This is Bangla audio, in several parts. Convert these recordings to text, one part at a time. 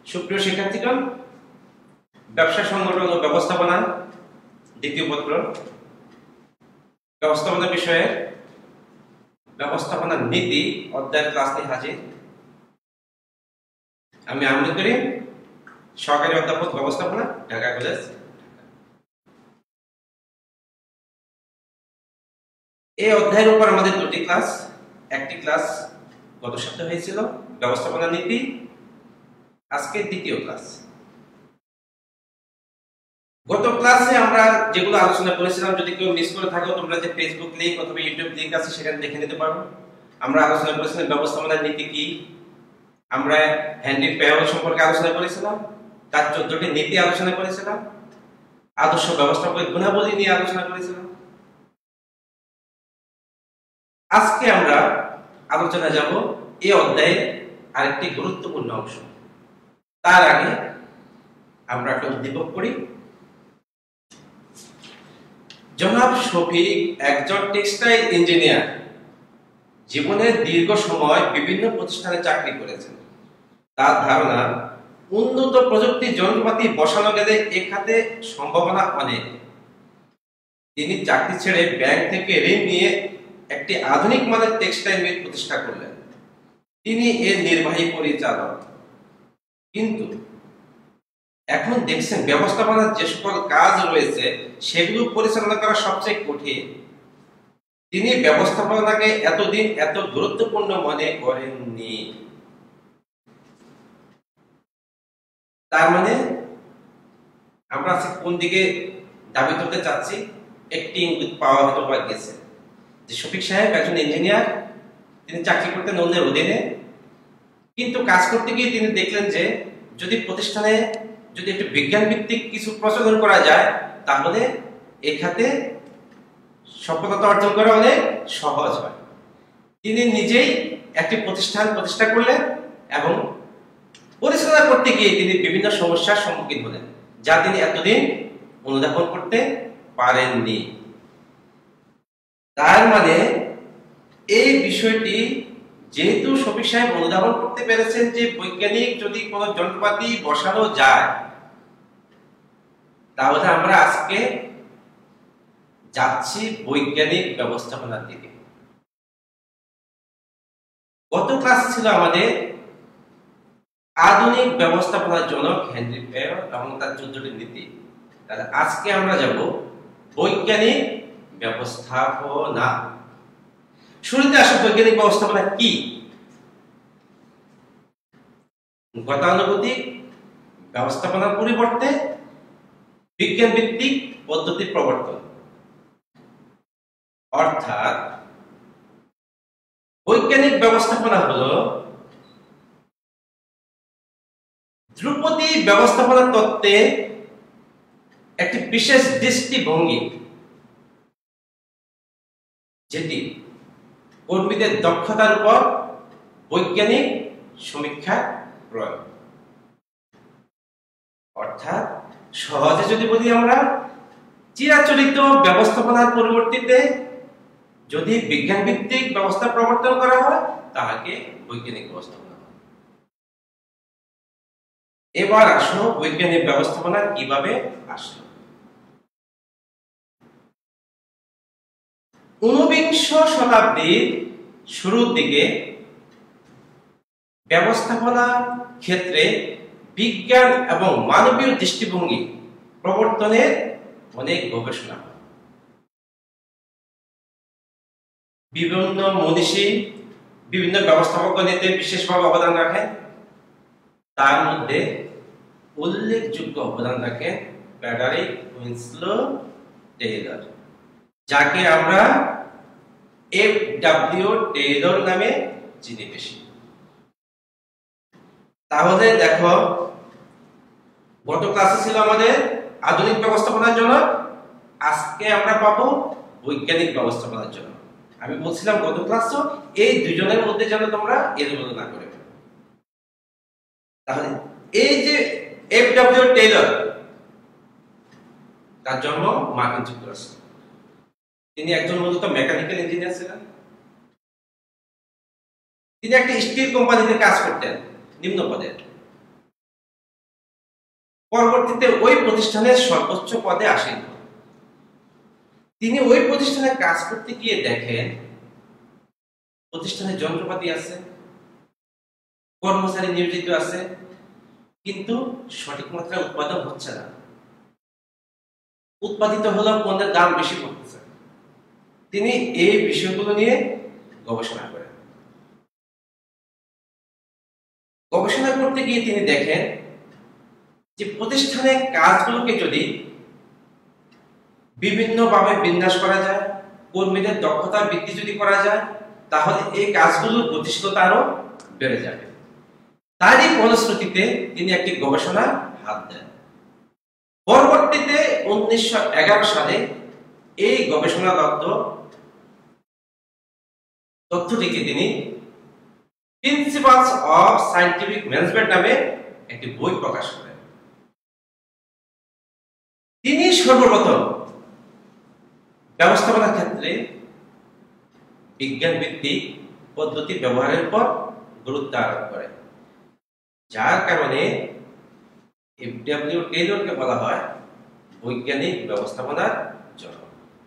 সুপ্রিয় শিক্ষার্থীগণ, ব্যবসা সংগঠন ও ব্যবস্থাপনা দ্বিতীয় পত্র ব্যবস্থাপনা বিষয়ে ব্যবস্থাপনা নীতি অধ্যায়ের ক্লাস নিয়ে হাজির। আমি আমলে করি, সহকারী অধ্যাপক ব্যবস্থাপনা, ঢাকা কলেজ। এই অধ্যায়ের উপর আমাদের দুটি ক্লাস, একটি ক্লাস গত সপ্তাহে হয়েছিল ব্যবস্থাপনা নীতি, আজকে দ্বিতীয় ক্লাস। গত ক্লাসে আমরা যেগুলো আলোচনা করেছিলাম, যদি কেউ মিস করে থাকো তোমরা যে ফেসবুক লিংক অথবা ইউটিউব লিংক আছে সেখানে দেখে নিতে পারো। আমরা আলোচনা করেছিলাম ব্যবস্থাপনা নীতি কি, আমরা হ্যান্ডি পেয়ার সম্পর্কে আলোচনা করেছিলাম, তার 14টি নীতি আলোচনা করেছিলাম, আদর্শ ব্যবস্থাপকের গুণাবলী নিয়ে আলোচনা করেছিলাম। আজকে আমরা আলোচনা যাব এই অধ্যায়ের আরেকটি গুরুত্বপূর্ণ অংশ। তার আগে আমরা একটা উদ্দীপক করি। জনাব শফিক একজন টেক্সটাইল ইঞ্জিনিয়ার, জীবনের দীর্ঘ সময় বিভিন্ন প্রতিষ্ঠানে চাকরি করেছেন। তার ধারণা, উন্নত প্রযুক্তি যন্ত্রপাতি বসানো গেলে এ খাতে সম্ভাবনা অনেক। তিনি চাকরি ছেড়ে ব্যাংক থেকে ঋণ নিয়ে একটি আধুনিক মানের টেক্সটাইল মিল প্রতিষ্ঠা করলেন। তিনি এর নির্বাহী পরিচালক। কিন্তু এখন দেখছেন ব্যবস্থাপনার যে সকল কাজ রয়েছে সেগুলো পরিচালনা করা সবচেয়ে কঠিন। তিনি ব্যবস্থাপনাকে এতদিন এত গুরুত্বপূর্ণ মনে করেননি। তার মানে আমরা কোন দিকে দাবি করতে চাচ্ছি, একটি ইঙ্গিত পাওয়া হতে গেছে যে শফিক সাহেব একজন ইঞ্জিনিয়ার, তিনি চাকরি করতেন অন্যের অধীনে, কিন্তু কাজ করতে গিয়ে তিনি দেখলেন যে যদি প্রতিষ্ঠানে যদি একটু বিজ্ঞান ভিত্তিক কিছু প্রচলন করা যায় তাহলে এই খাতে সফলতা অর্জন করা অনেক সহজ হয়। তিনি নিজেই একটি প্রতিষ্ঠা করলেন এবং পরিচালনা করতে গিয়ে তিনি বিভিন্ন সমস্যার সম্মুখীন হলেন, যা তিনি এতদিন অনুধাবন করতে পারেননি। তার মানে এই বিষয়টি যেহেতু শফিক সাহেব অনুধাবন করতে পেরেছেন যে বৈজ্ঞানিক যদি কোনো যন্ত্রপাতি বসানো যায়, তাহলে আমরা আজকে যাচ্ছি বৈজ্ঞানিক ব্যবস্থাপনার দিকে। গত ক্লাস ছিল আমাদের আধুনিক ব্যবস্থাপনার জনক হেনরি পেয়ার এবং তার 14টি নীতি। তাহলে আজকে আমরা যাব বৈজ্ঞানিক ব্যবস্থাপনা। শুরুতে আসে বৈজ্ঞানিক ব্যবস্থাপনা কি? গতানুগতিক ব্যবস্থাপনার পরিবর্তে বিজ্ঞান ভিত্তিক পদ্ধতির প্রবর্তন। অর্থাৎ বৈজ্ঞানিক ব্যবস্থাপনা হলো ধ্রুপদী ব্যবস্থাপনা তত্ত্বে একটি বিশেষ দৃষ্টিভঙ্গি, যেটি কর্মীদের দক্ষতার উপর বৈজ্ঞানিক সমীক্ষা প্রয়োগ। অর্থাৎ সহজে যদি বলি, আমরা চিরাচরিত ব্যবস্থাপনার পরিবর্তিতে যদি বিজ্ঞান ভিত্তিক ব্যবস্থা প্রবর্তন করা হয় তাহাকে বৈজ্ঞানিক ব্যবস্থাপনা। এবার আসো বৈজ্ঞানিক ব্যবস্থাপনা কিভাবে আসলো। 19বিংশ শতাব্দীর শুরুর দিকে ব্যবস্থাপনা ক্ষেত্রে বিজ্ঞান এবং মানবীয় দৃষ্টিভঙ্গি প্রবর্তনের অনেক গবেষণা হয়। বিভিন্ন মনীষী বিভিন্ন ব্যবস্থাপক নিতে বিশেষভাবে অবদান রাখেন। তার মধ্যে উল্লেখযোগ্য অবদান রাখেন ফ্রেডারিক উইনস্লো টেইলর, যাকে আমরা FW টেইলর নামে চিনি বেশি। তাহলে দেখো, গত ক্লাসে ছিল আমাদের আধুনিক ব্যবস্থাপনার জন্য, আজকে আমরা পাবো বৈজ্ঞানিক ব্যবস্থাপনার জন্য। আমি বলছিলাম গত ক্লাসে এই দুজনের মধ্যে যেন তোমরা এলোমেলো না করে। তাহলে এই যে FW টেইলর, তার জন্ম মার্কিন যুক্তরাষ্ট্রে। তিনি একজন মূলত মেকানিক্যাল ইঞ্জিনিয়ার ছিলেন। তিনি একটি স্টিল কোম্পানিতে কাজ করতেন নিম্ন পদে। পরবর্তীতে ওই প্রতিষ্ঠানের সর্বোচ্চ পদে আসীন হন। তিনি ওই প্রতিষ্ঠানে কাজ করতে গিয়ে দেখেন প্রতিষ্ঠানে যন্ত্রপাতি আছে, কর্মচারী নিয়োজিত আছে, কিন্তু সঠিক মাত্রায় উৎপাদন হচ্ছে না। উৎপাদিত হলেও পণ্যের দাম বেশি পড়তেছে। তিনি এই বিষয়গুলো নিয়ে গবেষণা করেন। গবেষণা করতে গিয়ে তিনি দেখেন যে প্রতিষ্ঠানের কাজগুলোকে যদি বিভিন্নভাবে বিন্যাস করা যায়, কর্মীদের দক্ষতা বৃদ্ধি যদি করা যায়, তাহলে এই কাজগুলোর গতিশীলতা আরো বেড়ে যাবে। তারই ফলশ্রুতিতে তিনি একটি গবেষণা হাত দেন। পরবর্তীতে 1911 সালে এই গবেষণালব্ধ তথ্যটিকে তিনি প্রিন্সিপালস অফ সায়েন্টিফিক ম্যানেজমেন্ট নামে একটি বই প্রকাশ করেন। তিনি সর্বপ্রথম ব্যবস্থাপনার ক্ষেত্রে বিজ্ঞান ভিত্তিক পদ্ধতি ব্যবহারের উপর গুরুত্ব আরোপ করেন, যার কারণে এফডব্লিউ টেইলরকে বলা হয় বৈজ্ঞানিক ব্যবস্থাপনার জনক।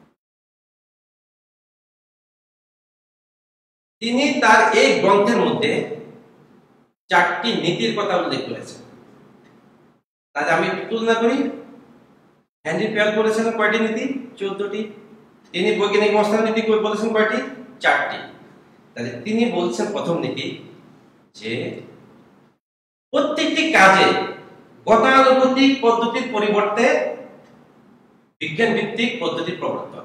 তিনি তার এই গ্রন্থের মধ্যে 4টি নীতির কথা উল্লেখ করেছেন। তাহলে আমি তুলনা করি। হেনরি পেয়াল বলেছেন কয়টি নীতি? 14টি। তিনি বৈজ্ঞানিক ব্যবস্থাপনা নীতি বলেছেন কয়টি? 4টি। তাহলে তিনি বলছেন প্রথম নীতি যে প্রত্যেকটি কাজে গতানুগতিক পদ্ধতির পরিবর্তে বিজ্ঞান ভিত্তিক পদ্ধতির প্রবর্তন।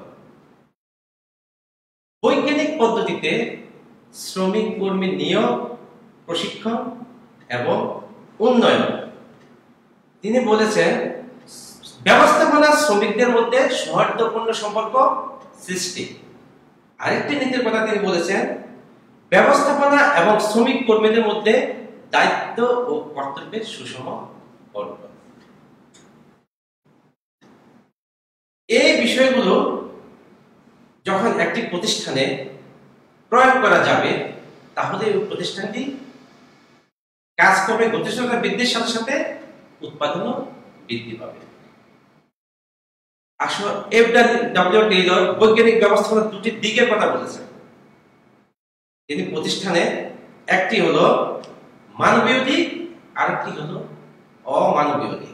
বৈজ্ঞানিক পদ্ধতিতে শ্রমিক কর্মী নিয়োগ, প্রশিক্ষণ এবং উন্নয়ন। তিনি বলেছেন ব্যবস্থাপনা শ্রমিকদের মধ্যে সৌহার্দ্যপূর্ণ সম্পর্ক সৃষ্টি। আরেকটি নীতির কথা তিনি বলেছেন ব্যবস্থাপনা এবং শ্রমিক কর্মীদের মধ্যে দায়িত্ব ও কর্তব্যের সুষম বন্টন। এই বিষয়গুলো যখন একটি প্রতিষ্ঠানে প্রয়োগ করা যাবে, তাহলে ওই প্রতিষ্ঠানটি কাজ করবে, গতিশীলতা বৃদ্ধির সাথে সাথে উৎপাদনও বৃদ্ধি পাবে। আসলে এফডব্লিউ টেইলর বৈজ্ঞানিক ব্যবস্থাপনার দুটি দিকের কথা বলেছেন। তিনি প্রতিষ্ঠানে একটি হলো মানবীয় দিক, আরেকটি হলো অমানবীয় দিক।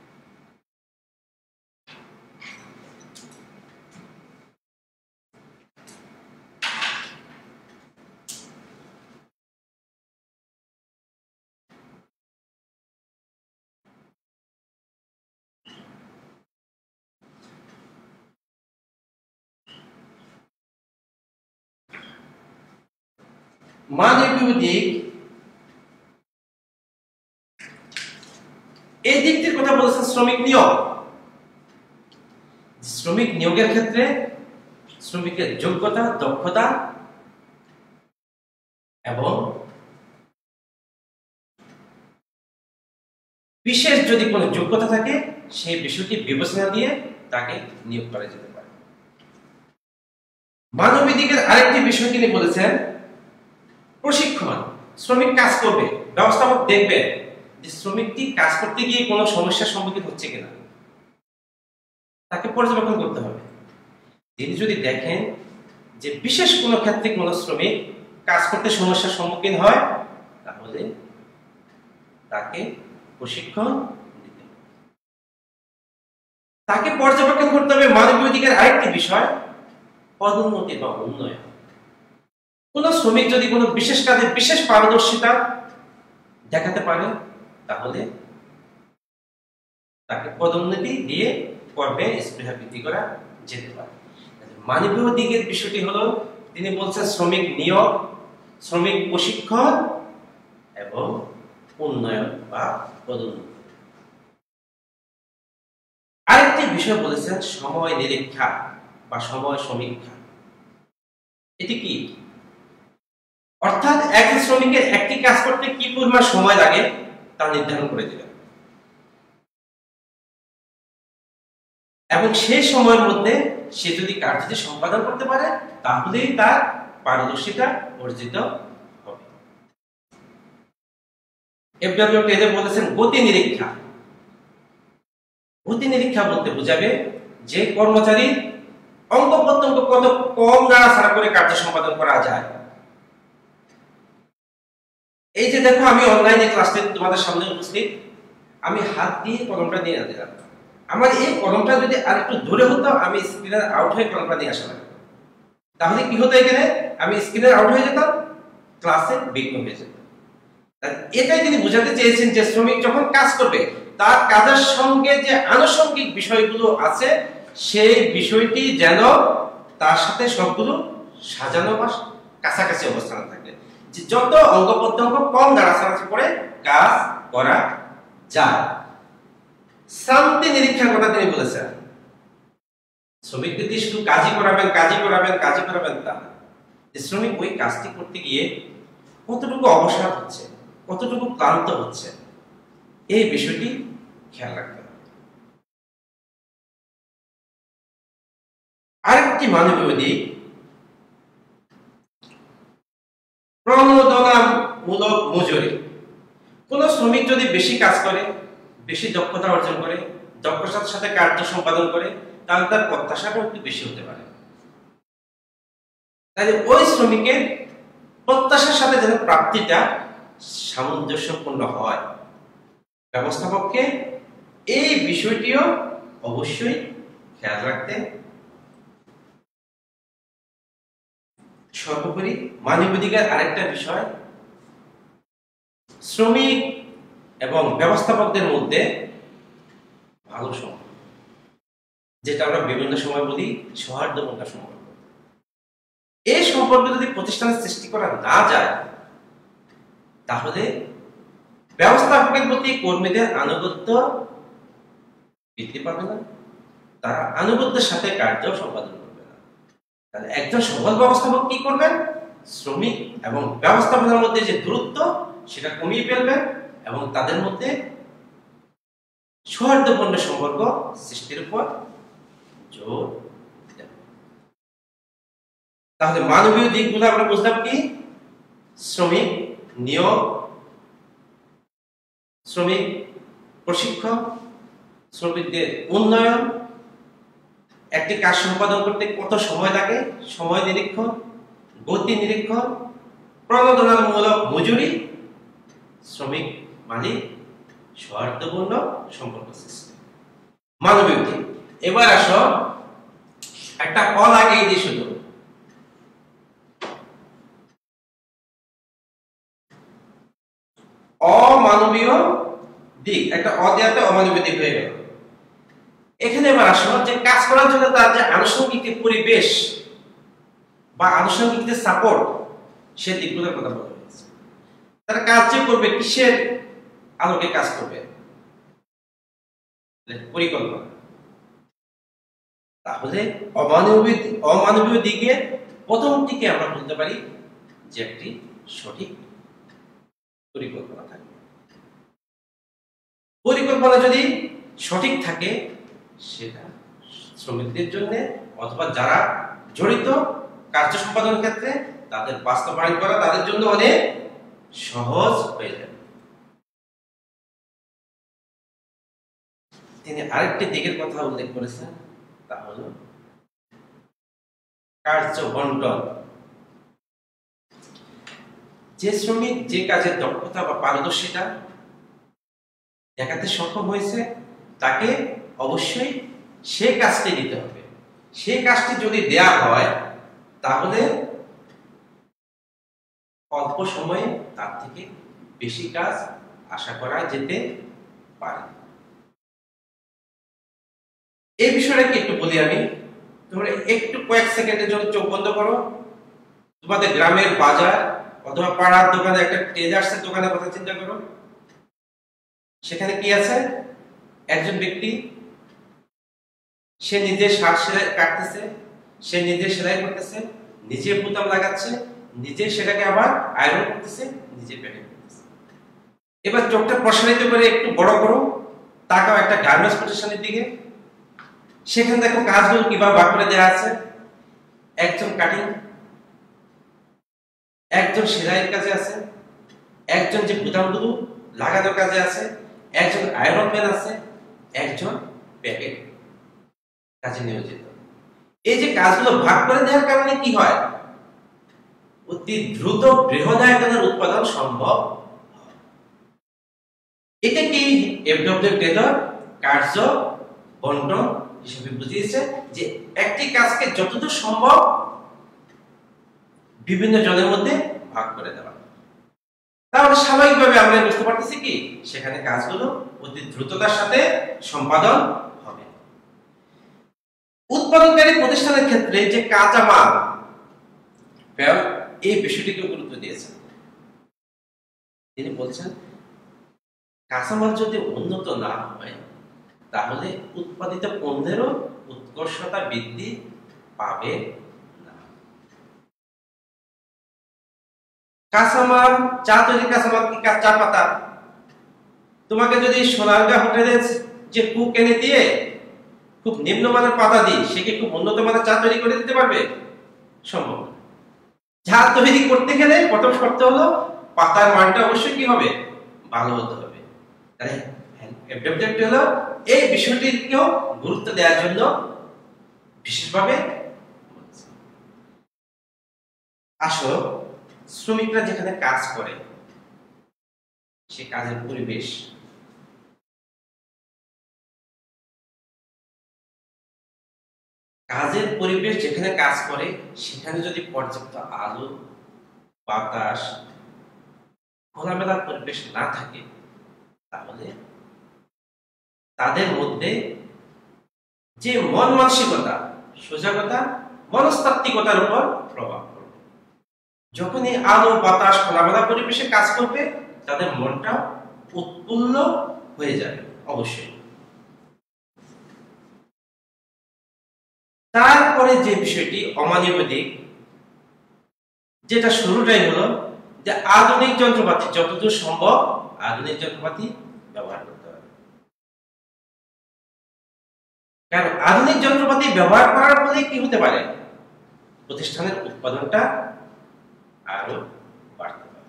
মানবীয় দিক, এই দিকটির কথা বলেছেন শ্রমিক নিয়োগ। শ্রমিক নিয়োগের ক্ষেত্রে শ্রমিকের যোগ্যতা, দক্ষতা এবং বিশেষ যদি কোনো যোগ্যতা থাকে সেই বিষয়টি বিবেচনা দিয়ে তাকে নিয়োগ করা যেতে পারে। মানবীয় দিকের আরেকটি বিষয় তিনি বলেছেন প্রশিক্ষণ। শ্রমিক কাজ করবে, ব্যবস্থাপক দেখবেন যে শ্রমিকটি কাজ করতে গিয়ে কোনো সমস্যার সম্মুখীন হচ্ছে কিনা, তাকে পর্যবেক্ষণ করতে হবে। তিনি যদি দেখেন যে বিশেষ কোনো ক্ষেত্রে কোনো শ্রমিক কাজ করতে সমস্যার সম্মুখীন হয়, তাহলে তাকে প্রশিক্ষণ দিতে হবে। তাকে পর্যবেক্ষণ করতে হবে। মানবীয় দিকের আরেকটি বিষয় পদোন্নতি বা উন্নয়ন। কোন শ্রমিক যদি কোনো বিশেষ কাজে বিশেষ পারদর্শিতা দেখাতে পারে, তাহলে তাকে পদোন্নতি দিয়ে কর্মে স্পৃহা বৃদ্ধি করা যেতে পারে। মানবীয় দিকের বিষয়টি হলো তিনি বলছেন শ্রমিক নিয়োগ, শ্রমিক প্রশিক্ষণ এবং উন্নয়ন বা পদোন্নতি। আরেকটি বিষয় বলেছেন সময় নিরীক্ষা বা সময় সমীক্ষা। এটি কি? অর্থাৎ একজন শ্রমিকের একটি কাজ করতে কি পরিমাণ সময় লাগে তা নির্ধারণ করে দিলেন এবং সেই সময়ের মধ্যে সে যদি কাজটি সম্পাদন করতে পারে, তাহলেই তার পারদর্শিতা অর্জিত হবে। এফডব্লিউ টেইলর বলেছেন গতি নিরীক্ষা। গতি নিরীক্ষা বলতে বোঝাবে যে কর্মচারী অঙ্গ প্রত্যঙ্গ কত কম নাড়াচাড়া করে কার্য সম্পাদন করা যায়। এই যে দেখো, আমি অনলাইনে ক্লাসে তোমাদের সামনে উপস্থিত, আমি হাত দিয়ে কলমটা নিয়ে দিলাম। আমার এই কলমটা যদি আর একটু দূরে হতো, আমি স্ক্রিনের আউট হয়ে কলমটা নিয়ে আসলাম, তাহলে কি হতো, এখানে আমি স্ক্রিনের আউট হয়ে যেতাম, ক্লাসে বিঘ্ন হয়ে যেত। এটাই তিনি বোঝাতে চেয়েছেন যে শ্রমিক যখন কাজ করবে, তার কাজের সঙ্গে যে আনুষঙ্গিক বিষয়গুলো আছে, সেই বিষয়টি যেন তার সাথে সবগুলো সাজানো বা কাছাকাছি অবস্থানে থাকে, যে যত অঙ্গ প্রত্যঙ্গ কম নাড়াচাড়া করে কাজ করা যায়। শান্তি নিরীক্ষার কথা তিনি বলেছেন। শ্রমিক যদি শুধু কাজই করাবেন তা না, শ্রমিক ওই কাজটি করতে গিয়ে কতটুকু অবসাদ হচ্ছে, কতটুকু ক্লান্ত হচ্ছে, এই বিষয়টি খেয়াল রাখতে হবে। আরেকটি মানবীয় দিক, প্রণোদনামূলক মজুরি। কোন শ্রমিক যদি বেশি কাজ করে, বেশি দক্ষতা অর্জন করে, দক্ষতার সাথে কার্য সম্পাদন করে, তাহলে তার প্রত্যাশাটাও একটু বেশি হতে পারে। তাই ওই শ্রমিকের প্রত্যাশার সাথে যেন প্রাপ্তিটা সামঞ্জস্যপূর্ণ হয়, ব্যবস্থাপককে এই বিষয়টিও অবশ্যই খেয়াল রাখতে। সর্বোপরি মানবাধিকার আরেকটা বিষয়, শ্রমিক এবং ব্যবস্থাপকদের মধ্যে ভালো সম্পর্ক, যেটা আমরা বিভিন্ন সময় বলি সৌহার্দ্যপূর্ণ সম্পর্ক। এই সম্পর্ক যদি প্রতিষ্ঠানে সৃষ্টি করা না যায়, তাহলে ব্যবস্থাপকের প্রতি কর্মীদের আনুগত্য বৃদ্ধি পাবে না, তারা আনুগত্যের সাথে কার্য সম্পাদন করবে না। তাহলে একজন সফল ব্যবস্থাপক কি করবেন? শ্রমিক এবং ব্যবস্থাপনার মধ্যে যে দূরত্ব, সেটা কমিয়ে ফেলবেন এবং তাদের মধ্যে সৌহার্দ্যপূর্ণ সম্পর্ক সৃষ্টির উপর জোর দেবেন। তাহলে মানবীয় দিকগুলো আমরা বুঝলাম কি? শ্রমিক নিয়োগ, শ্রমিক প্রশিক্ষণ, শ্রমিকদের উন্নয়ন, একটি কাজ সম্পাদন করতে কত সময় লাগে, সময় নিরীক্ষণ, গতি নিরীক্ষণ, প্রণোদনামূলক মজুরি, শ্রমিক মালিক সৌহার্দ্যপূর্ণ সম্পর্ক সৃষ্টি, মানবীয় দিক। এবার আসো, একটা অ লাগে এই শুধু অমানবীয় দিক, একটা অদেয়াতে অমানবীয় দিক হয়ে গেল। এখানে এবার আসো যে কাজ করার জন্য তার যে আনুষঙ্গিক পরিবেশ বা আনুষঙ্গিক যে সাপোর্ট, সে দিকগুলোর কথা বলা হয়েছে। তারা কাজ যে করবে, কিসের আলোকে কাজ করবে? পরিকল্পনা। তাহলে অমানবীয় দিকে প্রথম দিকে আমরা বলতে পারি যে একটি সঠিক পরিকল্পনা থাকবে। পরিকল্পনা যদি সঠিক থাকে, সেটা শ্রমিকদের জন্য অথবা যারা জড়িত কার্য সম্পাদনের ক্ষেত্রে তাদের বাস্তবায়ন করা তাদের জন্য অনেক সহজ হয়ে যাবে। তিনি আরেকটি দিকের কথা উল্লেখ করেছেন, তা হল কার্য বন্টন। যে শ্রমিক যে কাজের দক্ষতা বা পারদর্শিতা দেখাতে সক্ষম হয়েছে, তাকে অবশ্যই সে কাজটি দিতে হবে। সেই কাজটি যদি দেয়া হয়, তাহলে অল্প সময়ে তার থেকে বেশি কাজ আশা করা যেতে পারে। এই বিষয়টা কি একটু বলি আমি। তোমরা একটু কয়েক সেকেন্ডের জন্য চোখ বন্ধ করো। তোমাদের গ্রামের বাজার অথবা পাড়ার দোকানে একটা ট্রেডার্সের দোকানের কথা চিন্তা করো। সেখানে কি আছে? একজন ব্যক্তি, সে নিজে শার্ট সেলাই কাটতেছে, সে নিজে সেলাই করতেছে, নিজে বোতাম লাগাচ্ছে, নিজে সেটাকে আবার আয়রন করতেছে, নিজে প্যাকিং করতেছে। এবার চোখটা প্রসারিত করে একটু বড় করো, তাকাও একটা গার্মেন্টস প্রতিষ্ঠানের দিকে। সেখানে দেখো কাজগুলো কিভাবে ভাগ করে দেওয়া আছে। একজন কাটিং, একজন সেলাইয়ের কাজে আছে, একজন যে বোতামগুলো লাগানোর কাজে আছে, একজন আয়রন ম্যান আছে, একজন ব্যাপক কাজে নিয়োজিত। এই যে কাজগুলো ভাগ করে দেওয়ার কারণে কি হয়, অতি দ্রুত বৃহদায়তনের উৎপাদন সম্ভব। এটা কি এফডব্লিউ টেলর কার্য বন্টন হিসেবে বুঝিয়েছে যে একটি কাজকে যতদূর সম্ভব বিভিন্ন জনের মধ্যে ভাগ করে দেওয়া। তাহলে স্বাভাবিকভাবে আমরা বুঝতে পারতেছি কি সেখানে কাজগুলো অতি দ্রুততার সাথে সম্পাদন হবে। উৎপাদনকারী প্রতিষ্ঠানের ক্ষেত্রে যে কাঁচামাল এই বিষয়টিকে গুরুত্ব দিয়েছেন। তিনি বলছেন কাঁচামাল যদি উন্নত না হয় তাহলে উৎপাদিত পণ্যেরও উৎকর্ষতা বৃদ্ধি পাবে না। কাঁচামাল, চা তৈরি কাঁচামাল কি চা পাতা? তোমাকে যদি সোনারগাঁ হোটেলের যে কুক এনে দিয়ে খুব নিম্নমানের পাতা দিই, সে কি খুব উন্নত মানের চা তৈরি করে দিতে পারবে? সম্ভব। চা তৈরি করতে গেলে প্রথম শর্ত হলো পাতার মানটা অবশ্যই কি হবে, ভালো হতে হবে। তাহলে হলো এই বিষয়টিকেও গুরুত্ব দেওয়ার জন্য বিশেষভাবে আসো শ্রমিকরা যেখানে কাজ করে সে কাজের পরিবেশ, কাজের পরিবেশ যেখানে কাজ করে সেখানে যদি পর্যাপ্ত আলো, বাতাস, খোলামেলা পরিবেশ না থাকে তাহলে তাদের মধ্যে যে মন মানসিকতা, সজাগতা, মনস্তাত্ত্বিকতার উপর প্রভাব পড়বে। যখনই আলো, বাতাস, খোলামেলা পরিবেশে কাজ করবে তাদের মনটা উৎফুল্ল হয়ে যাবে অবশ্যই। তারপরে যে বিষয়টি অমানবিক দিক, যেটা শুরুটাই হলো যে আধুনিক যন্ত্রপাতি যতদূর সম্ভব আধুনিক যন্ত্রপাতি ব্যবহার করতে হবে। কারণ আধুনিক যন্ত্রপাতি ব্যবহার করার ফলে কি হতে পারে, প্রতিষ্ঠানের উৎপাদনটা আরো বাড়তে পারে।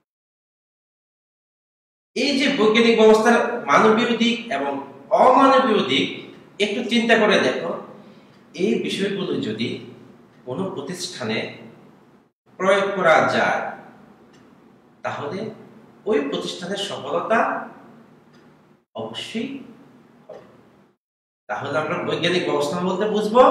এই যে বৈজ্ঞানিক ব্যবস্থার মানবীয় দিক এবং অমানবীয় দিক একটু চিন্তা করে দেখো, এই বিষয়গুলো যদি কোনো প্রতিষ্ঠানে প্রয়োগ করা যায় তাহলে ওই প্রতিষ্ঠানের সফলতা অবশ্যই হবে। তাহলে আমরা বৈজ্ঞানিক ব্যবস্থা বলতে বুঝবো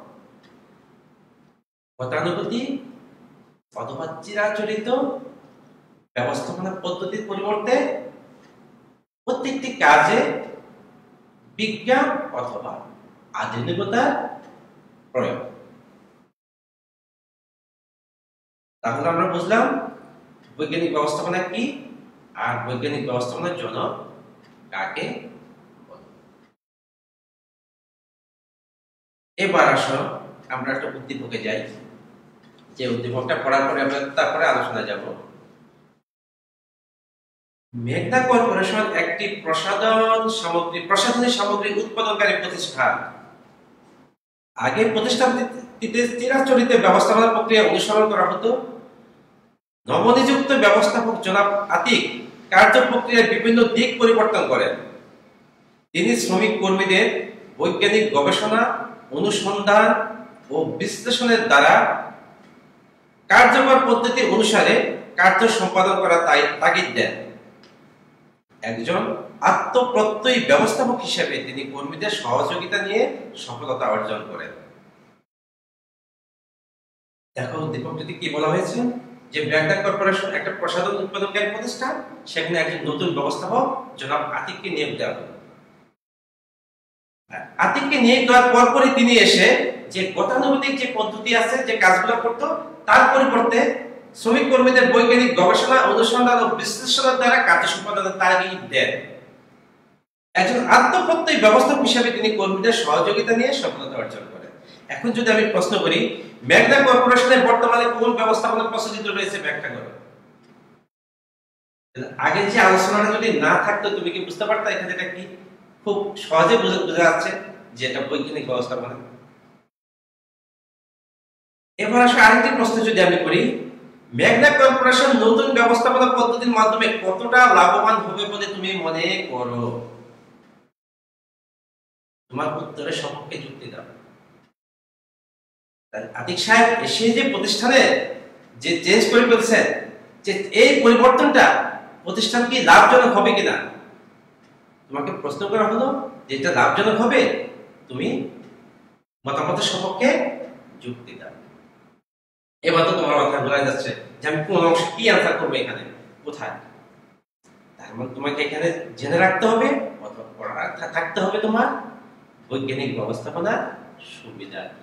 গতানুগতিক অথবা চিরাচরিত ব্যবস্থাপনা পদ্ধতির পরিবর্তে প্রত্যেকটি কাজে বিজ্ঞান অথবা আধুনিকতার প্রয়োগ। তাহলে আমরা বুঝলাম বৈজ্ঞানিক ব্যবস্থাপনা কি আর বৈজ্ঞানিক ব্যবস্থাপনার জন্য কাকে বলে। এবার আসো আমরা একটা উদ্দীপকে যাই, যে উদ্দীপকটা পড়ার পরে আমরা তারপরে আলোচনা যাব। মেঘনা কর্পোরেশন একটি প্রসাধনী সামগ্রী উৎপাদনকারী প্রতিষ্ঠান। আগে প্রতিষ্ঠানটিতে চিরাচরিত ব্যবস্থাপনা প্রক্রিয়া অনুসরণ করা হতো। নবনিযুক্ত ব্যবস্থাপক জনাব আতিক কার্য প্রক্রিয়ার বিভিন্ন দিক পরিবর্তন করেন। তিনি শ্রমিক কর্মীদের বৈজ্ঞানিক গবেষণা, অনুসন্ধান ও বিশ্লেষণের দ্বারা কার্যকর পদ্ধতি অনুসারে কার্য সম্পাদন করার তাগিদ দেন। একজন আত্মপ্রত্যয়ী ব্যবস্থাপক হিসেবে তিনি কর্মীদের সহযোগিতা নিয়ে সফলতা অর্জন করেন। দেখো উদ্দীপকটিতে কি বলা হয়েছে, যে মেঘনা কর্পোরেশন একটা প্রসাধন উৎপাদনকারী প্রতিষ্ঠান, সেখানে একজন নতুন ব্যবস্থাপক জনাব আতিককে নিয়োগ দেওয়া হলো। আতিককে নিয়োগ দেওয়ার পরপরই তিনি এসে যে গতানুগতিক যে পদ্ধতি আছে, যে কাজগুলো করতো, তার পরিবর্তে শ্রমিক কর্মীদের বৈজ্ঞানিক গবেষণা, অনুসন্ধান ও বিশ্লেষণের দ্বারা কার্য সম্পাদনের তাগিদ দেন। একজন আত্মপ্রত্যয়ী ব্যবস্থাপক হিসেবে তিনি কর্মীদের সহযোগিতা নিয়ে সফলতা অর্জন করেন। এখন যদি আমি প্রশ্ন করি, মেঘনা কর্পোরেশনের বর্তমানে কোন ব্যবস্থাপনা প্রচলিত রয়েছে ব্যাখ্যা করো। আগে যে আলোচনাটা যদি না থাকতো তুমি কি বুঝতে পারতা এখানে এটা কি? খুব সহজে বোঝা যাচ্ছে যে এটা বৈজ্ঞানিক ব্যবস্থাপনা। এবার আসলে আরেকটি প্রশ্ন যদি আমি করি, মেঘনা কর্পোরেশন নতুন ব্যবস্থাপনা পদ্ধতির মাধ্যমে কতটা লাভবান হবে বলে তুমি মনে করো? তোমার উত্তরের সপক্ষে যুক্তি দাও। আতিক সাহেব এসে যে প্রতিষ্ঠানে যে চেঞ্জ করে ফেলছেন, যে এই পরিবর্তনটা প্রতিষ্ঠান কি লাভজনক হবে কিনা, তোমাকে প্রশ্ন করা হলো যে এটা লাভজনক হবে, তুমি মতামতের সপক্ষে যুক্তি দাও। এবার তো তোমার মাথায় বোঝা যাচ্ছে যে আমি কোন অংশে কি অ্যান্সার করবো, এখানে কোথায়। তার মানে তোমাকে এখানে জেনে রাখতে হবে অথবা পড়া থাকতে হবে তোমার বৈজ্ঞানিক ব্যবস্থাপনার সুবিধা কি।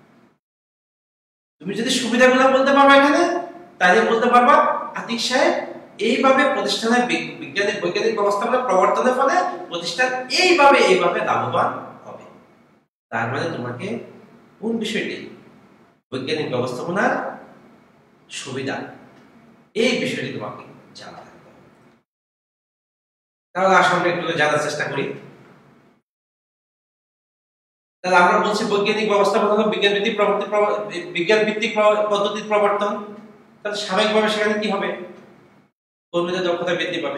তুমি যদি সুবিধাগুলো বলতে পারো এখানে, তাহলে বলতে পারবা আতিক সাহেব এইভাবে প্রতিষ্ঠানের বৈজ্ঞানিক ব্যবস্থাপনা প্রবর্তনের ফলে প্রতিষ্ঠান এইভাবে লাভবান হবে। তার মানে তোমাকে কোন বিষয়টি, বৈজ্ঞানিক ব্যবস্থাপনার সুবিধা, এই বিষয়টি তোমাকে জানা থাকতে হবে। তাহলে আসলে একটু জানার চেষ্টা করি। তাহলে আমরা বলছি বৈজ্ঞানিক ব্যবস্থাপনা হলো বিজ্ঞান ভিত্তিক পদ্ধতির প্রবর্তন। তাহলে স্বাভাবিকভাবে সেখানে কি হবে, কর্মীদের দক্ষতা বৃদ্ধি পাবে।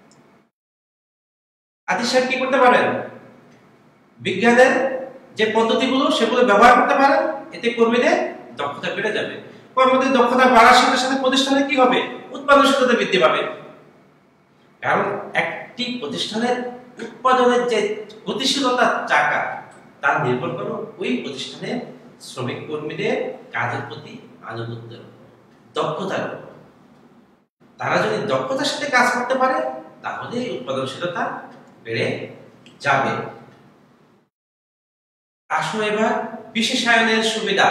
আতিক সাহেব কি করতে পারেন, বিজ্ঞানের যে পদ্ধতিগুলো সেগুলো ব্যবহার করতে পারেন, এতে কর্মীদের দক্ষতা বেড়ে যাবে। কর্মীদের দক্ষতা বাড়ার সাথে সাথে প্রতিষ্ঠানে কি হবে, উৎপাদনশীলতা বৃদ্ধি পাবে। কারণ একটি প্রতিষ্ঠানের উৎপাদনের যে গতিশীলতার চাকা, তা নির্ভর করে ওই প্রতিষ্ঠানের শ্রমিক কর্মীদের কাজের প্রতি আনুগত্যের উপর, দক্ষতার উপর। তারা যদি দক্ষতার সাথে কাজ করতে পারে তাহলে উৎপাদনশীলতা বেড়ে যাবে। আসো এবার বিশেষায়নের সুবিধা।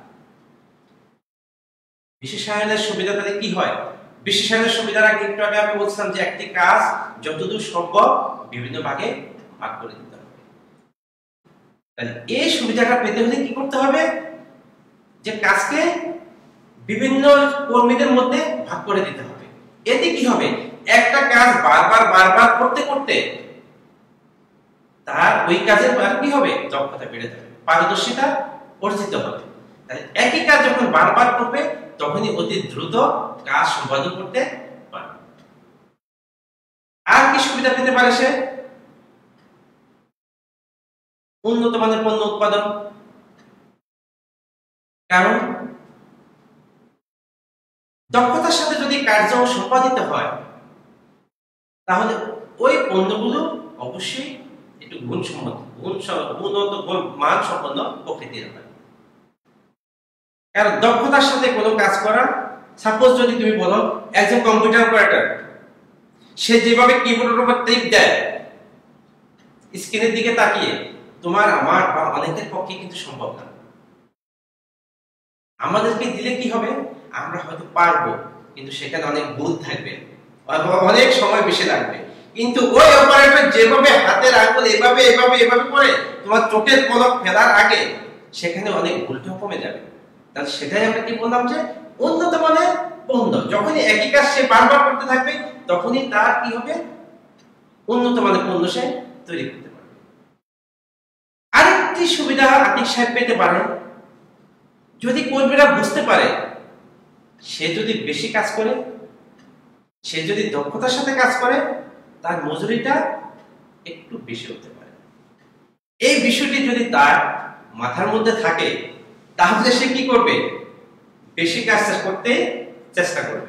বিশেষায়নের সুবিধা তাহলে কি হয়, বিশেষায়নের সুবিধার আগে একটু আগে আমি বলছিলাম যে একটি কাজ যতদূর সম্ভব বিভিন্ন ভাগে ভাগ করে দিতে হবে। তাহলে এই সুবিধাটা পেতে হলে কি করতে হবে, যে কাজকে বিভিন্ন কর্মীদের মধ্যে ভাগ করে দিতে হবে। এতে কি হবে, একটা কাজ বারবার করতে করতে তার ওই কাজের কি হবে, দক্ষতা বেড়ে যাবে, পারদর্শিতা অর্জিত হবে। তাহলে একই কাজ যখন বারবার করবে তখনই অতি দ্রুত কাজ সম্পাদন করতে পারবে। আর কি সুবিধা পেতে পারে সে, উন্নত মানের পণ্য উৎপাদন। কারণ দক্ষতার সাথে যদি কার্য সম্পাদিত হয় তাহলে ওই পণ্যগুলো অবশ্যই একটু মান সম্পন্ন প্রকৃতির হয়। কারণ দক্ষতার সাথে কোনো কাজ করা, সাপোজ যদি তুমি বলো একজন কম্পিউটার অপারেটর, সে যেভাবে কিবোর্ডের উপর টিপ দেয় স্ক্রিনের দিকে তাকিয়ে, তোমার আমার বা অনেকের পক্ষে কিন্তু সম্ভব না। আমাদেরকে দিলে কি হবে, আমরা হয়তো পারবো, কিন্তু সেখানে অনেক ভুল থাকবে, অনেক সময় বেশি লাগবে। কিন্তু ওই অপারেটর যেভাবে হাতের আঙ্গুল এভাবে করে তোমার চোখের পলক ফেলার আগে সেখানে অনেক ভুলটাও কমে যাবে। তাহলে সেটাই আমরা কি বললাম, যে উন্নত মানের পণ্য। যখনই একই কাজ সে বারবার করতে থাকবে তখনই তার কি হবে, উন্নত মানের পণ্য সে তৈরি করতে পারবে। আরেকটি সুবিধা আতিক সাহেব পেতে পারে, যদি কর্মীরা বুঝতে পারে সে যদি বেশি কাজ করে, সে যদি দক্ষতার সাথে কাজ করে, তার মজুরিটা একটু বেশি হতে পারে। এই বিষয়টি যদি তার মাথার মধ্যে থাকে তাহলে সে কি করবে, বেশি কাজ করতে চেষ্টা করবে,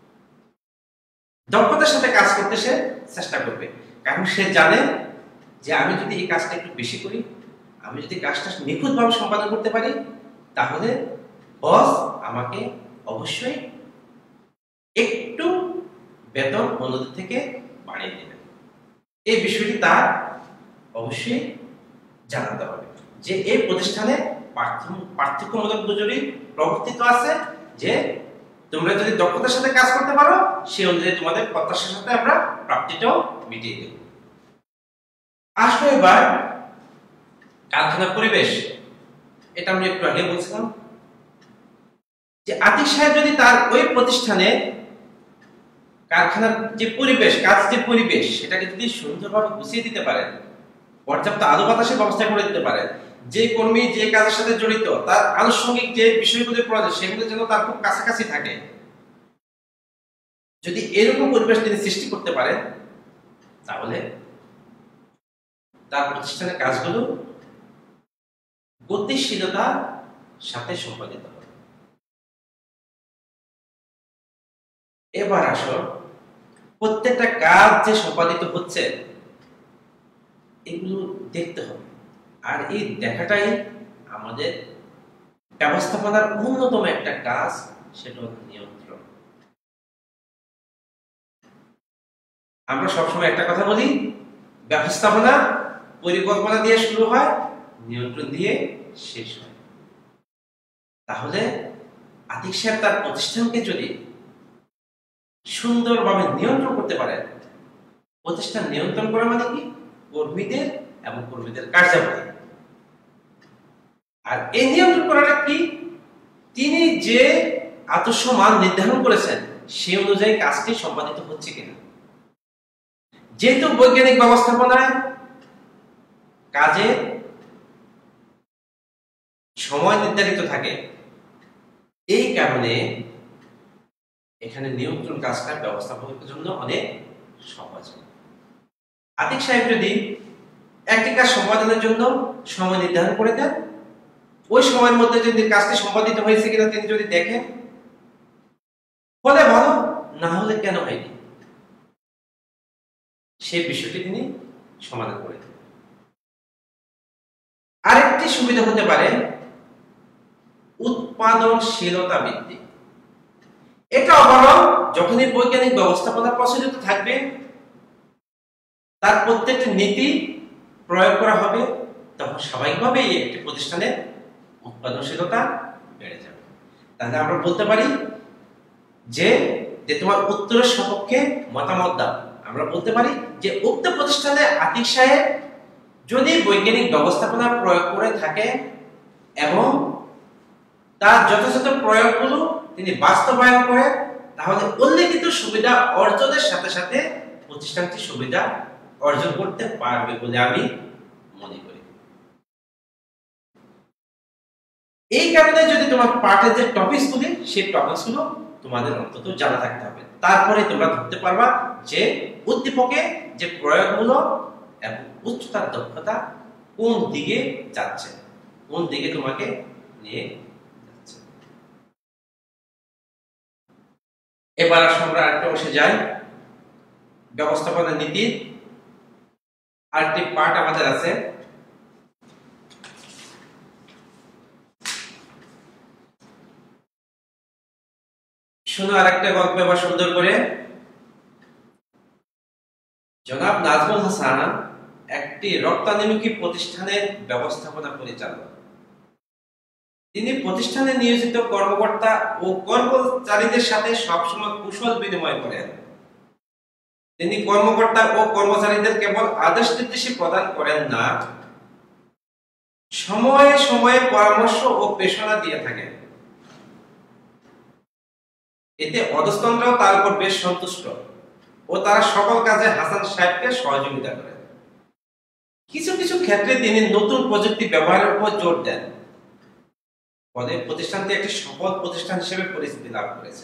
দক্ষতার সাথে কাজ করতে সে চেষ্টা করবে। কারণ সে জানে যে আমি যদি এই কাজটা একটু বেশি করি, আমি যদি কাজটা নিখুঁতভাবে সম্পাদন করতে পারি, তাহলে বস আমাকে অবশ্যই একটু বেতন অন্যদের থেকে বাড়িয়ে দেবে। এই বিষয়টি তার অবশ্যই জানাতে হবে যে এই প্রতিষ্ঠানে পার্থক্যমূলক মজুরি প্রবর্তিত আছে, যে তোমরা যদি দক্ষতার সাথে কাজ করতে পারো সেই অনুযায়ী তোমাদের প্রত্যাশার সাথে আমরা প্রাপ্তিটাও মিটিয়ে দেব। আসলে এবার কারখানার পরিবেশ, এটা আমি একটু আগে বলছিলাম যে আতিক সাহেব যদি তার ওই প্রতিষ্ঠানে কারখানার যে পরিবেশ, কাজ যে পরিবেশ, সেটাকে যদি সুন্দরভাবে গুছিয়ে দিতে পারেন, পর্যাপ্ত আলো বাতাসের ব্যবস্থা করে দিতে পারেন, যে কর্মী যে কাজের সাথে জড়িত তার আনুষঙ্গিক যে বিষয়গুলো প্রয়োজন সেগুলো যেন তার খুব কাছাকাছি থাকে, যদি এরকম পরিবেশ তিনি সৃষ্টি করতে পারেন তাহলে তার প্রতিষ্ঠানের কাজগুলো গতিশীলতার সাথে সম্পাদিত হবে। এবার আসো, প্রত্যেকটা কাজ যে সম্পাদিত হচ্ছে এগুলো দেখতে হবে, আর এই দেখাটাই আমাদের ব্যবস্থাপনার অন্যতম একটা কাজ, সেটা হলো নিয়ন্ত্রণ। আমরা সবসময় একটা কথা বলি, ব্যবস্থাপনা পরিকল্পনা দিয়ে শুরু হয়, নিয়ন্ত্রণ দিয়ে শেষ হয়। তাহলে আতিক সাহেব তার প্রতিষ্ঠানকে যদি সুন্দরভাবে নিয়ন্ত্রণ করতে পারেন, প্রতিষ্ঠান নিয়ন্ত্রণ করা মানে কি? কর্মীদের এবং কর্মীদের কার্যাবলী। আর এই নিয়ন্ত্রণ করাটা কি? তিনি যে আদর্শ মান নির্ধারণ করেছেন সেই অনুযায়ী কাজটি সম্পাদিত হচ্ছে কিনা। যেহেতু বৈজ্ঞানিক ব্যবস্থাপনায় কাজে সময় নির্ধারিত থাকে, এই কারণে এখানে নিয়ন্ত্রণ কাজটা ব্যবস্থাপকের জন্য অনেক সহজ। আতিক সাহেব যদি একটি কাজ সম্পাদনের জন্য সময় নির্ধারণ করে দেন, ওই সময়ের মধ্যে যদি কাজটি সম্পাদিত হয়েছে কিনা তিনি যদি দেখেন, হলে ভালো, না হলে কেন হয়নি, সেই বিষয়টি তিনি সমাধান করে দেন। আরেকটি সুবিধা হতে পারে উৎপাদনশীলতা বৃদ্ধি। এটা বরং যখনই বৈজ্ঞানিক ব্যবস্থাপনা প্রচলিত থাকবে, তার প্রত্যেকটি নীতি প্রয়োগ করা হবে, তখন স্বাভাবিকভাবেই একটি প্রতিষ্ঠানের উৎপাদনশীলতা বেড়ে যাবে। তাহলে আমরা বলতে পারি যে তোমার উত্তরের সপক্ষে মতামত দাও। আমরা বলতে পারি যে উক্ত প্রতিষ্ঠানে আতিক সাহেব যদি বৈজ্ঞানিক ব্যবস্থাপনা প্রয়োগ করে থাকে এবং তার যথাযথ প্রয়োগগুলো তিনি বাস্তবায়ন করেন, তাহলে উল্লেখিত সুবিধা অর্জনের সাথে সাথে প্রতিষ্ঠানটি সুবিধা অর্জন করতে পারবে বলে আমি মনে করি। এই কারণে যদি তোমার পাঠের যে টপিকসগুলি, সেই টপিকসগুলো তোমাদের অন্তত জানা থাকতে হবে। তারপরে তোমরা ধরতে পারবা যে উদ্দীপকে যে প্রয়োগগুলো এবং উচ্চতার দক্ষতা কোন দিকে যাচ্ছে, কোন দিকে তোমাকে নিয়ে যাচ্ছে। এবার আমরা আরেকটা অংশে যাই। ব্যবস্থাপনা নীতির আরেকটি পার্ট আমাদের আছে। শুনো আরেকটা গল্প এবার সুন্দর করে। জনাব নাজমুল হাসান একটি রপ্তানিমুখী প্রতিষ্ঠানের ব্যবস্থাপনা পরিচালক। তিনি প্রতিষ্ঠানে নিয়োজিত কর্মকর্তা ও কর্মচারীদের সাথে সবসময় কুশল বিনিময় করেন। তিনি কর্মকর্তা ও কর্মচারীদের কেবল আদেশ নির্দেশই প্রদান করেন না, সময়ে সময়ে পরামর্শ ও পেশনা দিয়ে থাকেন। এতে অধস্তনরাও তার উপর বেশ সন্তুষ্ট ও তারা সকল কাজে হাসান সাহেবকে সহযোগিতা করেন। কিছু কিছু ক্ষেত্রে তিনি নতুন প্রযুক্তি ব্যবহারের উপর জোর দেন, ফলে প্রতিষ্ঠানটি একটি সফল প্রতিষ্ঠান হিসেবে পরিচিতি লাভ করেছে।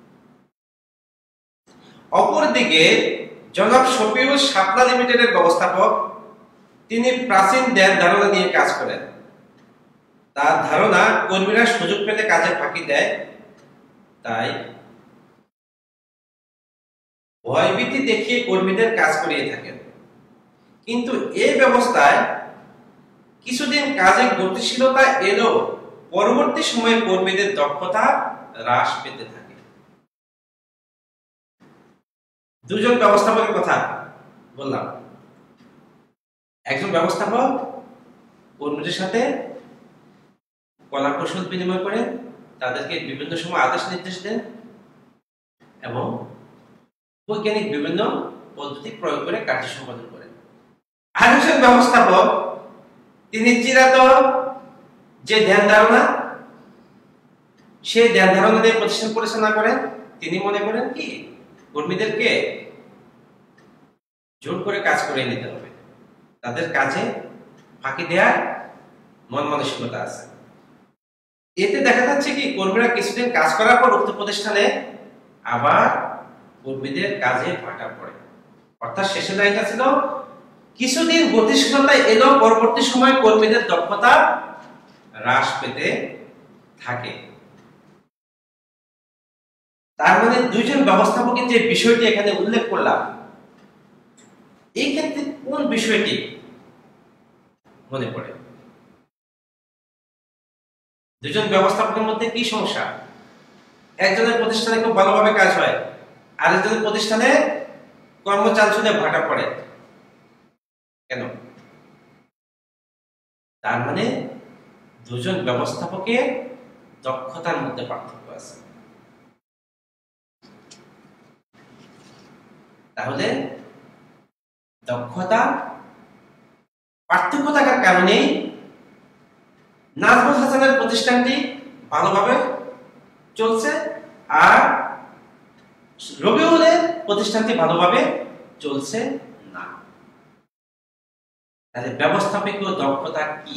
অপরদিকে জনাব শফিউল শাপলা লিমিটেডের ব্যবস্থাপক, তিনি প্রাচীন ধ্যান ধারণা নিয়ে কাজ করেন। তার ধারণা কর্মীরা সুযোগ পেলে কাজে ফাঁকি দেয়, তাই ভয়ভীতি দেখিয়ে কর্মীদের কাজ করিয়ে থাকেন। কিন্তু এই ব্যবস্থায় কিছুদিন কাজে গতিশীলতা এলো, পরবর্তী সময়ে কর্মীদের দক্ষতা হ্রাস পেতে থাকে। দুজন ব্যবস্থাপকের কথা বললাম। একজন ব্যবস্থাপক কর্মীদের সাথে কলা কৌশল বিনিময় করেন, তাদেরকে বিভিন্ন সময় আদেশ নির্দেশ দেন এবং বৈজ্ঞানিক বিভিন্ন পদ্ধতি প্রয়োগ করে কার্য সম্পাদন করেন। আরেকজন ব্যবস্থাপক, তিনি চিরাতন যে ধ্যান ধারণা, সেই ধ্যান ধারণা নিয়ে প্রতিষ্ঠান পরিচালনা করেন। তিনি মনে করেন কি কর্মীদেরকে জোর করে কাজ করে নিতে হবে, তাদের কাজে ফাঁকি দেওয়ার মন মানসিকতা আছে। এতে দেখা যাচ্ছে কি কর্মীরা কিছুদিন কাজ করার পর উক্ত প্রতিষ্ঠানে আবার কর্মীদের কাজে ভাটা পড়ে। অর্থাৎ শেষে লাইনটা ছিল কিছুদিন গতিশীলতা এলেও পরবর্তী সময়ে কর্মীদের দক্ষতা হ্রাস পেতে থাকে। তার মানে দুইজন ব্যবস্থাপকের যে বিষয়টি এখানে উল্লেখ করলাম, এই ক্ষেত্রে কোন বিষয়টি মনে পড়ে? দুজন ব্যবস্থাপকের মধ্যে কি সমস্যা? একজনের প্রতিষ্ঠানে খুব ভালোভাবে কাজ হয়, আরেকজনের প্রতিষ্ঠানে কর্মচাঞ্চল্যে ভাটা পড়ে। কেন? তার মানে দুজন ব্যবস্থাপকের দক্ষতার মধ্যে পার্থক্য আছে। তাহলে দক্ষতা পার্থক্য থাকার কারণে নাজমুল হাসানের প্রতিষ্ঠানটি ভালোভাবে চলছে, আর রবিউলের প্রতিষ্ঠানটি ভালোভাবে চলছে না। তাহলে ব্যবস্থাপকীয় দক্ষতা কি?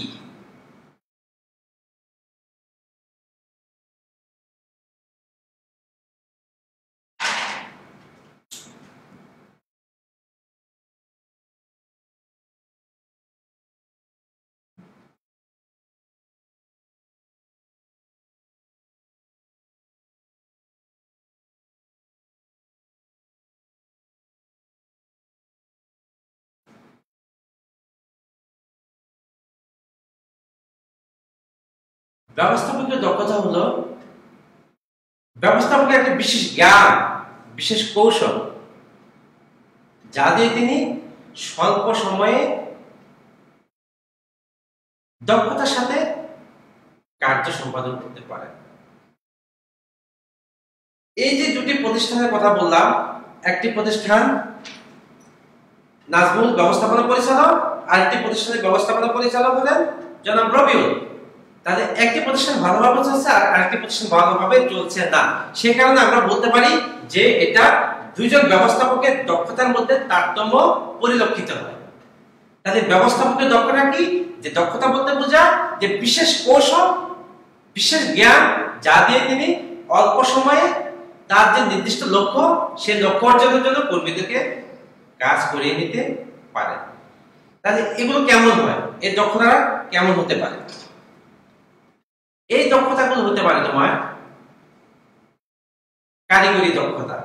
ব্যবস্থাপকীয় দক্ষতা হলো ব্যবস্থাপকের একটা বিশেষ জ্ঞান, বিশেষ কৌশল, যা দিয়ে তিনি স্বল্প সময়ে দক্ষতার সাথে কার্য সম্পাদন করতে পারেন। এই যে দুটি প্রতিষ্ঠানের কথা বললাম, একটি প্রতিষ্ঠান নাজমুল ব্যবস্থাপনা পরিচালক, আরেকটি প্রতিষ্ঠানের ব্যবস্থাপনা পরিচালক হলেন জনাব রবিউল। তাহলে একটি প্রতিষ্ঠান ভালোভাবে চলছে আর আরেকটি প্রতিষ্ঠান ভালোভাবে চলছে না। সে কারণে আমরা বলতে পারি যে এটা দুইজন ব্যবস্থাপকের দক্ষতার মধ্যে তারতম্য পরিলক্ষিত হয়। তাহলে ব্যবস্থাপকের দক্ষতা কি? যে দক্ষতা বলতে বোঝায় যে বিশেষ কৌশল, বিশেষ জ্ঞান, যা দিয়ে তিনি অল্প সময়ে তার যে নির্দিষ্ট লক্ষ্য, সেই লক্ষ্য অর্জনের জন্য কর্মীদেরকে কাজ করিয়ে নিতে পারে। তাহলে এগুলো কেমন হয়? এই দক্ষতা কেমন হতে পারে? এই দক্ষতাগুলো হতে পারে তোমার কারিগরি দক্ষতা,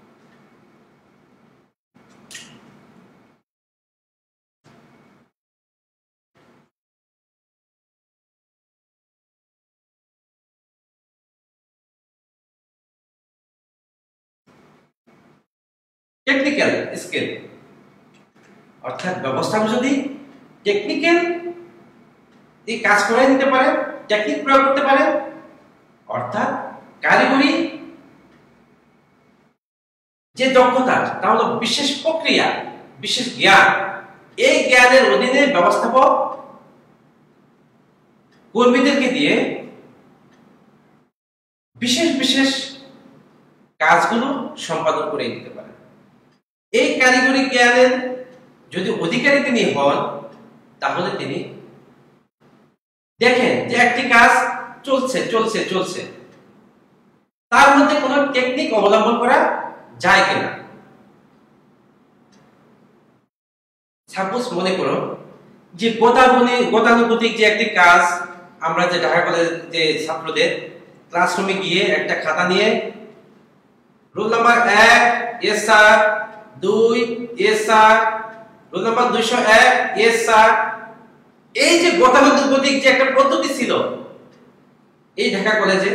টেকনিক্যাল স্কিল, অর্থাৎ ব্যবস্থাপক যদি টেকনিক্যাল এই কাজ করে নিতে পারে, টেকনিক প্রয়োগ করতে পারে, অর্থাৎ কারিগরি যে দক্ষতা তা হলো বিশেষ প্রক্রিয়া, বিশেষ জ্ঞান। এই জ্ঞানের অধীনে ব্যবস্থাপক কর্মীদেরকে দিয়ে বিশেষ বিশেষ কাজগুলো সম্পাদন করে নিতে পারে। এই কারিগরি জ্ঞানের যদি অধিকারী তিনি হন, তাহলে তিনি দেখেন যে একটি কাজ চলছে চলছে চলছে, তার মধ্যে কোন টেকনিক অবলম্বন করা যায় কিনা। সাপোজ মনে করো যে গতানুগতিক যে একটি কাজ, আমরা যে ঢাকা কলেজের যে ছাত্রদের ক্লাসরুমে গিয়ে একটা খাতা নিয়ে roll number 1 yes sir, 2 yes sir, roll number 201 yes sir, এই যে গতানুগতিক যে একটা পদ্ধতি ছিল এই ঢাকা কলেজে,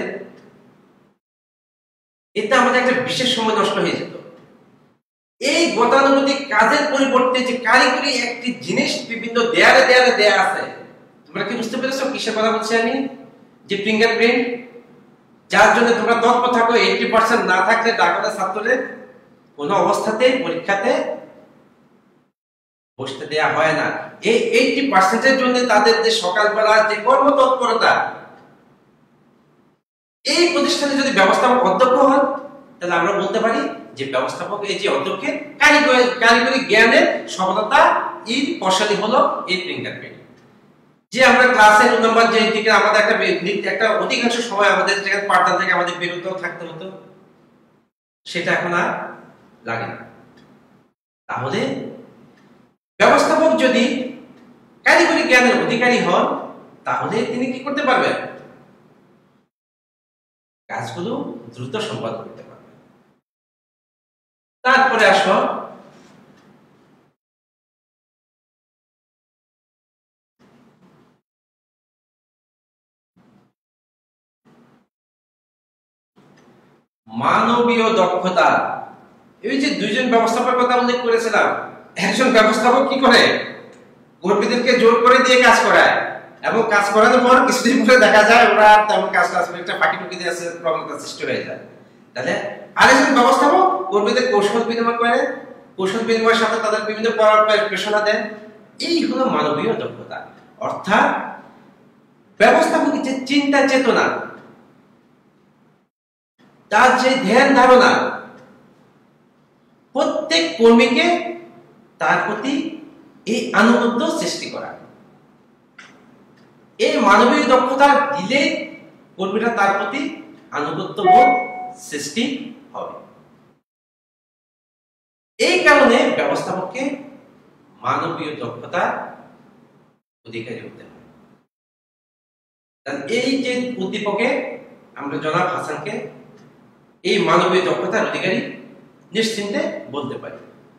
এতে আমাদের একটা বিশেষ সময় নষ্ট হয়ে যেত। এই গতানুগতিক কাজের পরিবর্তে যে কারিগরি একটি জিনিস বিভিন্ন দেয়ালে দেয়ালে দেয়া আছে, তোমরা কি বুঝতে পেরেছো কিসের কথা বলছি আমি? যে ফিঙ্গারপ্রিন্ট, যার জন্য তোমরা দক্ষ থাকো, 80% না থাকলে ঢাকা ছাত্রদের কোন অবস্থাতেই পরীক্ষাতে বসতে দেয়া হয় না। এই 80% এর জন্য তাদের যে সকালবেলা যে কর্মতৎপরতা, এই প্রতিষ্ঠানে যদি ব্যবস্থাপক অধ্যক্ষ হন, তাহলে আমরা বলতে পারি যে ব্যবস্থাপক এই যে অধ্যক্ষের কারিগরি জ্ঞানের সফলতা এই কৌশলী হলো এই ফিঙ্গারপ্রিন্ট। যে আমরা ক্লাসের নাম্বার যে দিকে আমাদের একটা অধিকাংশ সময় আমাদের জায়গায় পাঠদান থেকে আমাদের বিরত থাকতে হতো, সেটা এখন আর লাগে না। তাহলে ব্যবস্থাপক যদি কারিগরি জ্ঞানের অধিকারী হন তাহলে তিনি কি করতে পারবেন, কাজগুলো দ্রুত সম্পাদন করতে পারবেন। তারপরে আসো মানবীয় দক্ষতা। এই যে দুইজন ব্যবস্থাপকের কথা উল্লেখ করেছিলাম, একজন ব্যবস্থাপক কি করে, কর্মীদেরকে জোর করে দিয়ে কাজ করায় এবং কাজ করানোর পর কিছুদিন পরে দেখা যায় ওরা তেমন কাজ একটা ফাঁকি টুকি দিয়ে আছে, প্রবলেমটা সৃষ্টি হয়ে যায়। তাহলে আরেকজন ব্যবস্থাপক কর্মীদের কৌশল বিনিময় করে, কৌশল বিনিময়ের সাথে তাদের বিভিন্ন প্রেরণা দেন। এই হলো মানবীয় দক্ষতা। অর্থাৎ ব্যবস্থাপকের যে চিন্তা চেতনা, তার যে ধ্যান ধারণা, প্রত্যেক কর্মীকে তার প্রতি এই আনুগত্য সৃষ্টি করা, এই মানবীয় দক্ষতা দিলে কর্মীরা তার প্রতি আনুগত্য বোধ সৃষ্টি হবে। এই কারণে ব্যবস্থাপককে মানবীয় দক্ষতা অধিকারী হতে হবে। এই যে উদ্দীপকে আমরা জনাব হাসানকে এই মানবীয় দক্ষতার অধিকারী নিশ্চিন্তে বলতে পারি।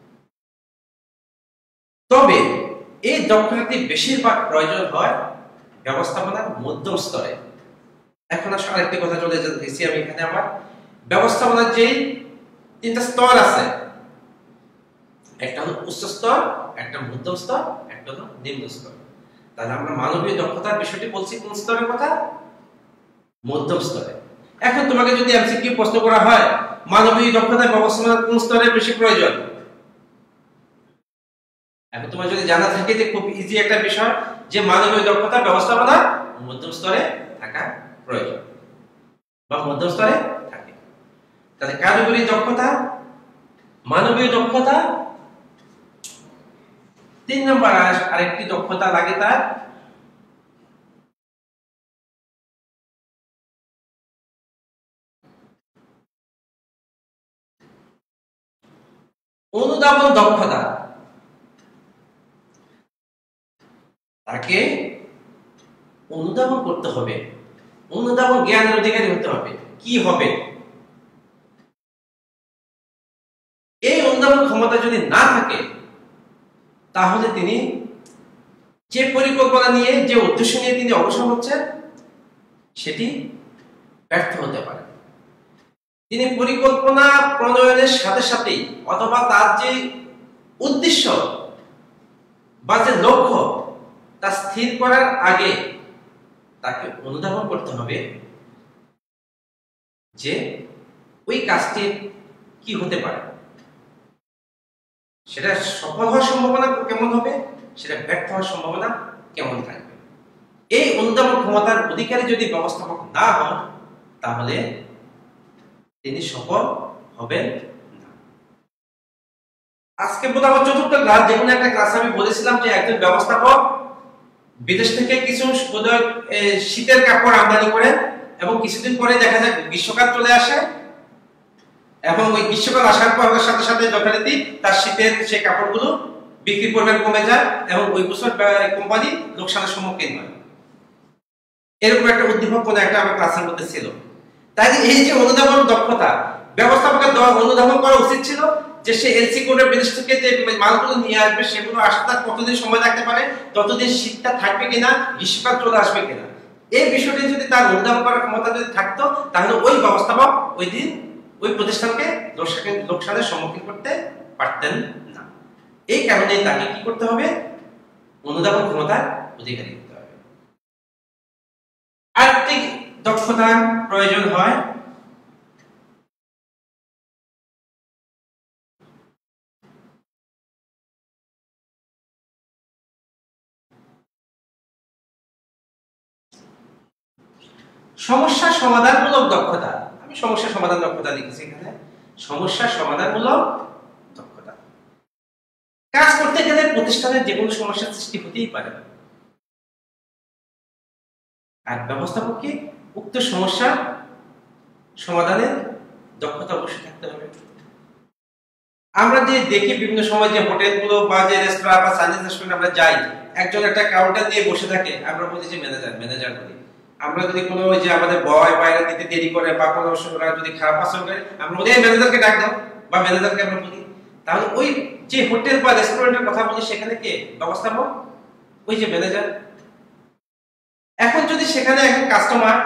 তবে এই দক্ষতাটি বেশিরভাগ প্রয়োজন হয় ব্যবস্থাপনার মধ্যম স্তরে। এখন আসলে আরেকটি কথা চলে যেতেছি আমি এখানে, আমার ব্যবস্থাপনার যে তিনটা স্তর আছে, একটা হলো উচ্চ স্তর, একটা মধ্যম স্তর, একটা হলো নিম্ন স্তর। তাহলে আমরা মানবীয় দক্ষতার বিষয়টি বলছি কোন স্তরের কথা, মধ্যম স্তরে। এখন তোমাকে যদি এমসিকিউ প্রশ্ন করা হয় মানবীয় দক্ষতা ব্যবস্থাপনার কোন স্তরে বেশি প্রয়োজন, এখন তোমার যদি জানা থাকে যে খুব ইজি একটা বিষয় যে মানবীয় দক্ষতা ব্যবস্থাপনা মধ্যম স্তরে থাকা প্রয়োজন বা মধ্যম স্তরে থাকে। তাহলে কারিগরি দক্ষতা, মানবীয় দক্ষতা, 3 নম্বর আরেকটি দক্ষতা লাগে তার অনুধাবন দক্ষতা। তাকে অনুধাবন করতে হবে, অনুধাবন জ্ঞানের অধিকারী হতে হবে। কি হবে, এই অনুধাবন ক্ষমতা যদি না থাকে তাহলে তিনি যে পরিকল্পনা নিয়ে, যে উদ্দেশ্য নিয়ে তিনি অগ্রসর হচ্ছেন সেটি ব্যর্থ হতে পারে। তিনি পরিকল্পনা প্রণয়নের সাথে সাথেই অথবা তার যে উদ্দেশ্য বা যে লক্ষ্য তা স্থির করার আগে তাকে অনুধাবন করতে হবে যে ওই কাজটি কি হতে পারে, সেটা সফল হওয়ার সম্ভাবনা কেমন হবে, সেটা ব্যর্থ হওয়ার সম্ভাবনা কেমন থাকবে। এই অনুধাবন ক্ষমতার অধিকারী যদি ব্যবস্থাপক না হন তাহলে তিনি সফল হবেন না। আজকে বোধ আমার চতুর্থ ক্লাস, যে কোনো একটা ক্লাসে আমি বলেছিলাম যে একজন ব্যবস্থাপক বিদেশ থেকে কিছু শীতের কাপড় আমদানি করে এবং কিছুদিন পরে দেখা যায় গ্রীষ্মকাল চলে আসে এবং ওই গ্রীষ্মকাল আসার পর সাথে সাথে যথারীতি তার শীতের সেই কাপড়গুলো বিক্রি পরিমাণ কমে যায় এবং ওই বছর কোম্পানি লোকসানের সম্মুখীন হয়। এরকম একটা উদ্দীপক কোন একটা আমার ক্লাসের মধ্যে ছিল। তাই এই যে অনুধাবন দক্ষতা, ব্যবস্থাপকের অনুধাবন করা উচিত ছিল যে সে এলসি কোডের বিদেশ থেকে যে মালগুলো নিয়ে আসবে সেগুলো আসতে কতদিন সময় লাগতে পারে, ততদিন শীতটা থাকবে কিনা, গ্রীষ্মকাল চলে আসবে কিনা। এই বিষয়টি যদি তার অনুধাবন করার ক্ষমতা যদি থাকতো তাহলে ওই ব্যবস্থাপক ওই দিন ওই প্রতিষ্ঠানকে লোকসানের সম্মুখীন করতে পারতেন না। এই কারণে তাকে কি করতে হবে, অনুধাবন ক্ষমতার অধিকারী হতে হবে। আরেকটি দক্ষতার প্রয়োজন হয় সমস্যা সমাধানমূলক দক্ষতা। আমি সমস্যা সমাধান দক্ষতা লিখেছি এখানে, সমস্যা সমাধানমূলক দক্ষতা। কাজ করতে গেলে প্রতিষ্ঠানের যে কোনো সমস্যার সৃষ্টি হতেই পারে, আর ব্যবস্থাপককে উক্ত সমস্যা সমাধানের দক্ষতা অবশ্যই থাকতে হবে। আমরা যে দেখি বিভিন্ন সময় যে হোটেলগুলো বা যে রেস্তোরাঁ বা চাইনিজ রেস্টুরেন্ট আমরা যাই, একজন একটা কাউন্টার দিয়ে বসে থাকে, আমরা বলি যে ম্যানেজার ম্যানেজার বলি। আমরা যদি কোনো ওই যে আমাদের বয় বাইরে দিতে দেরি করে বা কোনো ওরা যদি খারাপ আচরণ করে, আমরা বলি এই ম্যানেজারকে ডাক দাও, বা ম্যানেজারকে আমরা বলি। তাহলে ওই যে হোটেল বা রেস্টুরেন্টের কথা বলি, সেখানে কে ব্যবস্থাপক? ওই যে ম্যানেজার। এখন যদি সেখানে একজন কাস্টমার,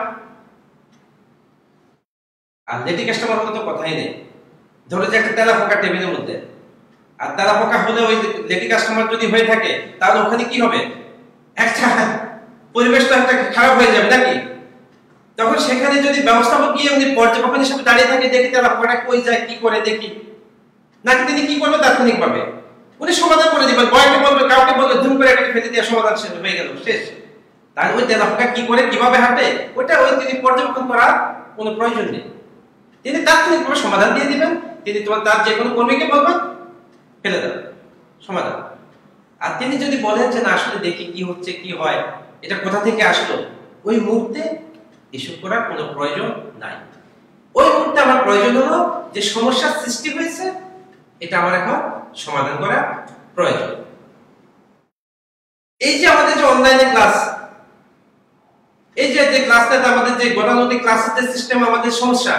আর লেডি কাস্টমার হলে তো কথাই নেই, ধরো যে একটা তেলা পোকা টেবিলের মধ্যে, আর তেলা পোকা হলে ওই লেডি কাস্টমার যদি হয়ে থাকে, তাহলে ওখানে কি হবে? একটা পরিবেশ তো একটা খারাপ হয়ে যাবে নাকি? তখন সেখানে যদি ব্যবস্থাপক গিয়ে উনি পর্যবেক্ষণ হিসেবে দাঁড়িয়ে থাকে, দেখি তেলা পোকাটা কই যায় কি করে দেখি, নাকি তিনি কি করবে তাৎক্ষণিকভাবে উনি সমাধান করে দিবেন, বয়কে বলবে কাউকে বলবে ধুম করে একটা ফেলে দিয়ে সমাধান শেষ হয়ে গেল, শেষ। তাহলে ওই তেলা পোকা কি করে কিভাবে হাঁটে ওইটা ওই তিনি পর্যবেক্ষণ করার কোনো প্রয়োজন নেই, তিনি তাৎক্ষণিকভাবে সমাধান দিয়ে দিবেন। তিনি তোমার তার যে কোনো কর্মীকে বলবেন ফেলে দেবেন, সমাধান। আর তিনি যদি বলেন যে না আসলে দেখি কি হচ্ছে কি হয়, এটা কোথা থেকে আসলো, ওই মুহূর্তে এসব করার কোনো প্রয়োজন নাই। ওই মুহূর্তে আমার প্রয়োজন হলো যে সমস্যার সৃষ্টি হয়েছে, এটা আমার এখন সমাধান করা প্রয়োজন। এই যে আমাদের যে অনলাইনে ক্লাস, এই যে ক্লাসটাতে আমাদের যে গতানুগতিক ক্লাসের যে সিস্টেম, আমাদের সমস্যা,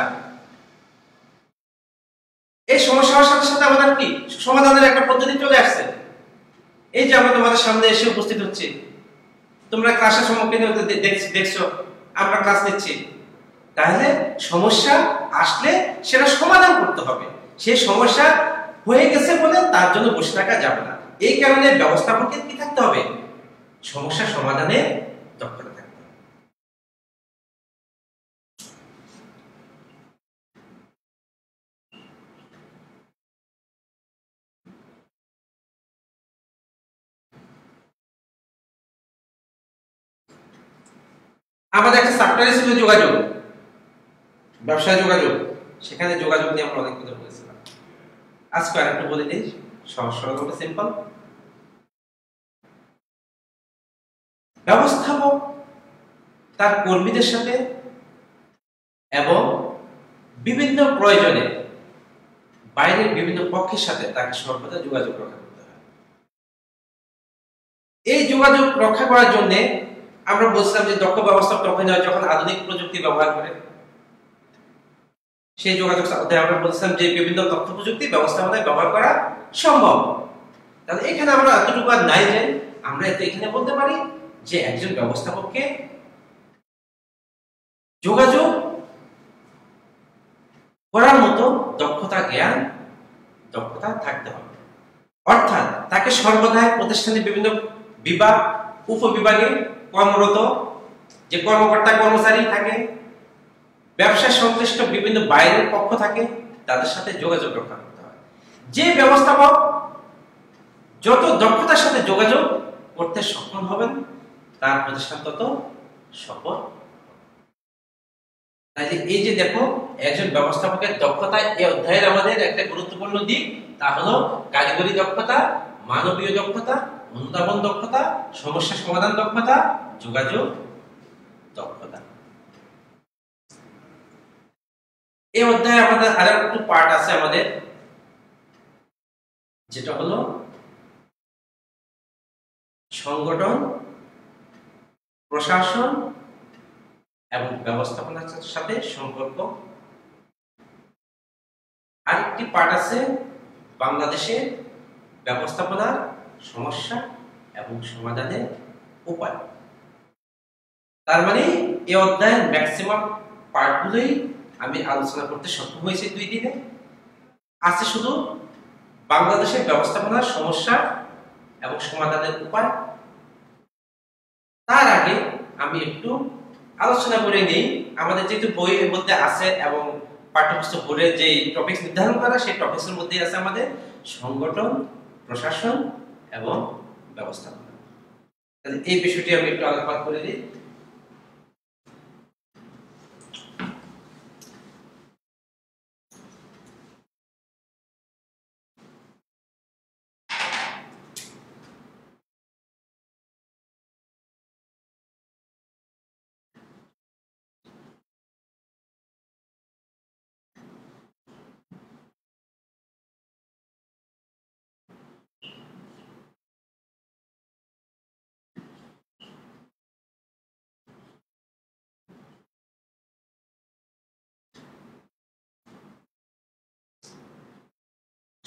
এই সমস্যা হওয়ার সাথে সাথে আমাদের কি সমাধানের একটা পদ্ধতি চলে আসছে। এই যে আমরা তোমাদের সামনে এসে উপস্থিত হচ্ছি, তোমরা ক্লাসের সম্মুখীন হতে দেখছো, আমরা ক্লাস নিচ্ছি। তাহলে সমস্যা আসলে সেটা সমাধান করতে হবে। সেই সমস্যা হয়ে গেছে বলে তার জন্য বসে থাকা যাবে না। এই কারণে ব্যবস্থাপকের কি থাকতে হবে? সমস্যা সমাধানে দক্ষতা থাকতে হবে। আমাদের একটা চ্যাপ্টারে ছিল যোগাযোগ, ব্যবসায় যোগাযোগ। সেখানে যোগাযোগ নিয়ে আমরা অনেক কথা বলেছিলাম। আজকে আরেকটু বলে দিই, সহজ সরল সিম্পল। ব্যবস্থাপক তার কর্মীদের সাথে এবং বিভিন্ন প্রয়োজনে বাইরের বিভিন্ন পক্ষের সাথে তাকে সর্বদা যোগাযোগ রক্ষা করতে হয়। এই যোগাযোগ রক্ষা করার জন্য আমরা বলছিলাম যে দক্ষ ব্যবস্থাপক তখন হয় যখন আধুনিক প্রযুক্তি ব্যবহার করে। সেই যোগাযোগ অধ্যায়ে আমরা বলছিলাম যে বিভিন্ন তথ্য প্রযুক্তি ব্যবস্থাপনায় ব্যবহার করা সম্ভব। তাহলে এখানে আমরা এতটুকু আর নাই যে আমরা এখানে বলতে পারি যে একজন ব্যবস্থাপককে যোগাযোগ করার মতো দক্ষতা জ্ঞান দক্ষতা থাকতে হবে। অর্থাৎ তাকে সর্বদাই প্রতিষ্ঠানের বিভিন্ন বিভাগ উপবিভাগে কর্মরত যে কর্মকর্তা কর্মচারী থাকে, ব্যবসা সংশ্লিষ্ট বিভিন্ন বাইরের পক্ষ থাকে, তাদের সাথে যোগাযোগ রক্ষা করতে হয়। যে ব্যবস্থাপক যত দক্ষতার সাথে যোগাযোগ করতে সক্ষম হবেন, তার প্রতিষ্ঠান তত সফল। তাই এই যে দেখো একজন ব্যবস্থাপকের দক্ষতা, এই অধ্যায়ের আমাদের একটা গুরুত্বপূর্ণ দিক, তা হলো কারিগরি দক্ষতা, মানবীয় দক্ষতা, অনুধাবন দক্ষতা, সমস্যা সমাধান দক্ষতা, যোগাযোগ দক্ষতা। এই অধ্যায়ে আমাদের আরো একটু পার্ট আছে আমাদের, যেটা হলো সংগঠন, প্রশাসন এবং ব্যবস্থাপনার সাথে সম্পর্ক। আরেকটি পার্ট আছে বাংলাদেশের ব্যবস্থাপনার সমস্যা এবং সমাধানের উপায়। তার মানে এই অধ্যায়ের ম্যাক্সিমাম পার্টগুলোই আমি আলোচনা করতে সক্ষম হয়েছি 2 দিনে। আছে শুধু বাংলাদেশের ব্যবস্থাপনার সমস্যা এবং সমাধানের উপায়। তার আগে আমি একটু আলোচনা করে নেই আমাদের যেহেতু বইয়ের মধ্যে আছে এবং পাঠ্যপুস্তক বোর্ডের যে টপিকস নির্ধারণ করা, সেই টপিকসের মধ্যে আছে আমাদের সংগঠন, প্রশাসন এবং ব্যবস্থাপনা। তাহলে এই বিষয়টি আমি একটু আলোকপাত করে দিই।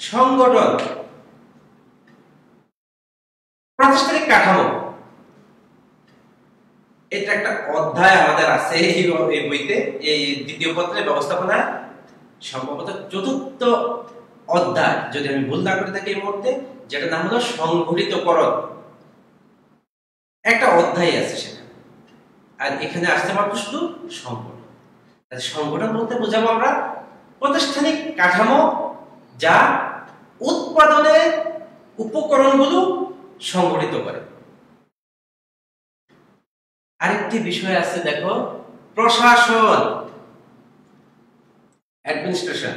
সংগঠন, প্রাতিষ্ঠানিক কাঠামো, এটা একটা অধ্যায় আমাদের আছে এই বইতে, এই দ্বিতীয় পত্রের ব্যবস্থাপনা সম্ভবত চতুর্থ অধ্যায়, যদি আমি ভুল না করে থাকি এই মুহূর্তে, যেটা নাম হলো সংগঠিতকরণ। একটা অধ্যায় আছে সেটা, আর এখানে আসতে মাত্র শুধু সংগঠন। সংগঠন বলতে বোঝাবো আমরা প্রাতিষ্ঠানিক কাঠামো যা উৎপাদনের উপকরণগুলো সংগঠিত করে। আরেকটি বিষয় আছে দেখো, প্রশাসন, অ্যাডমিনিস্ট্রেশন।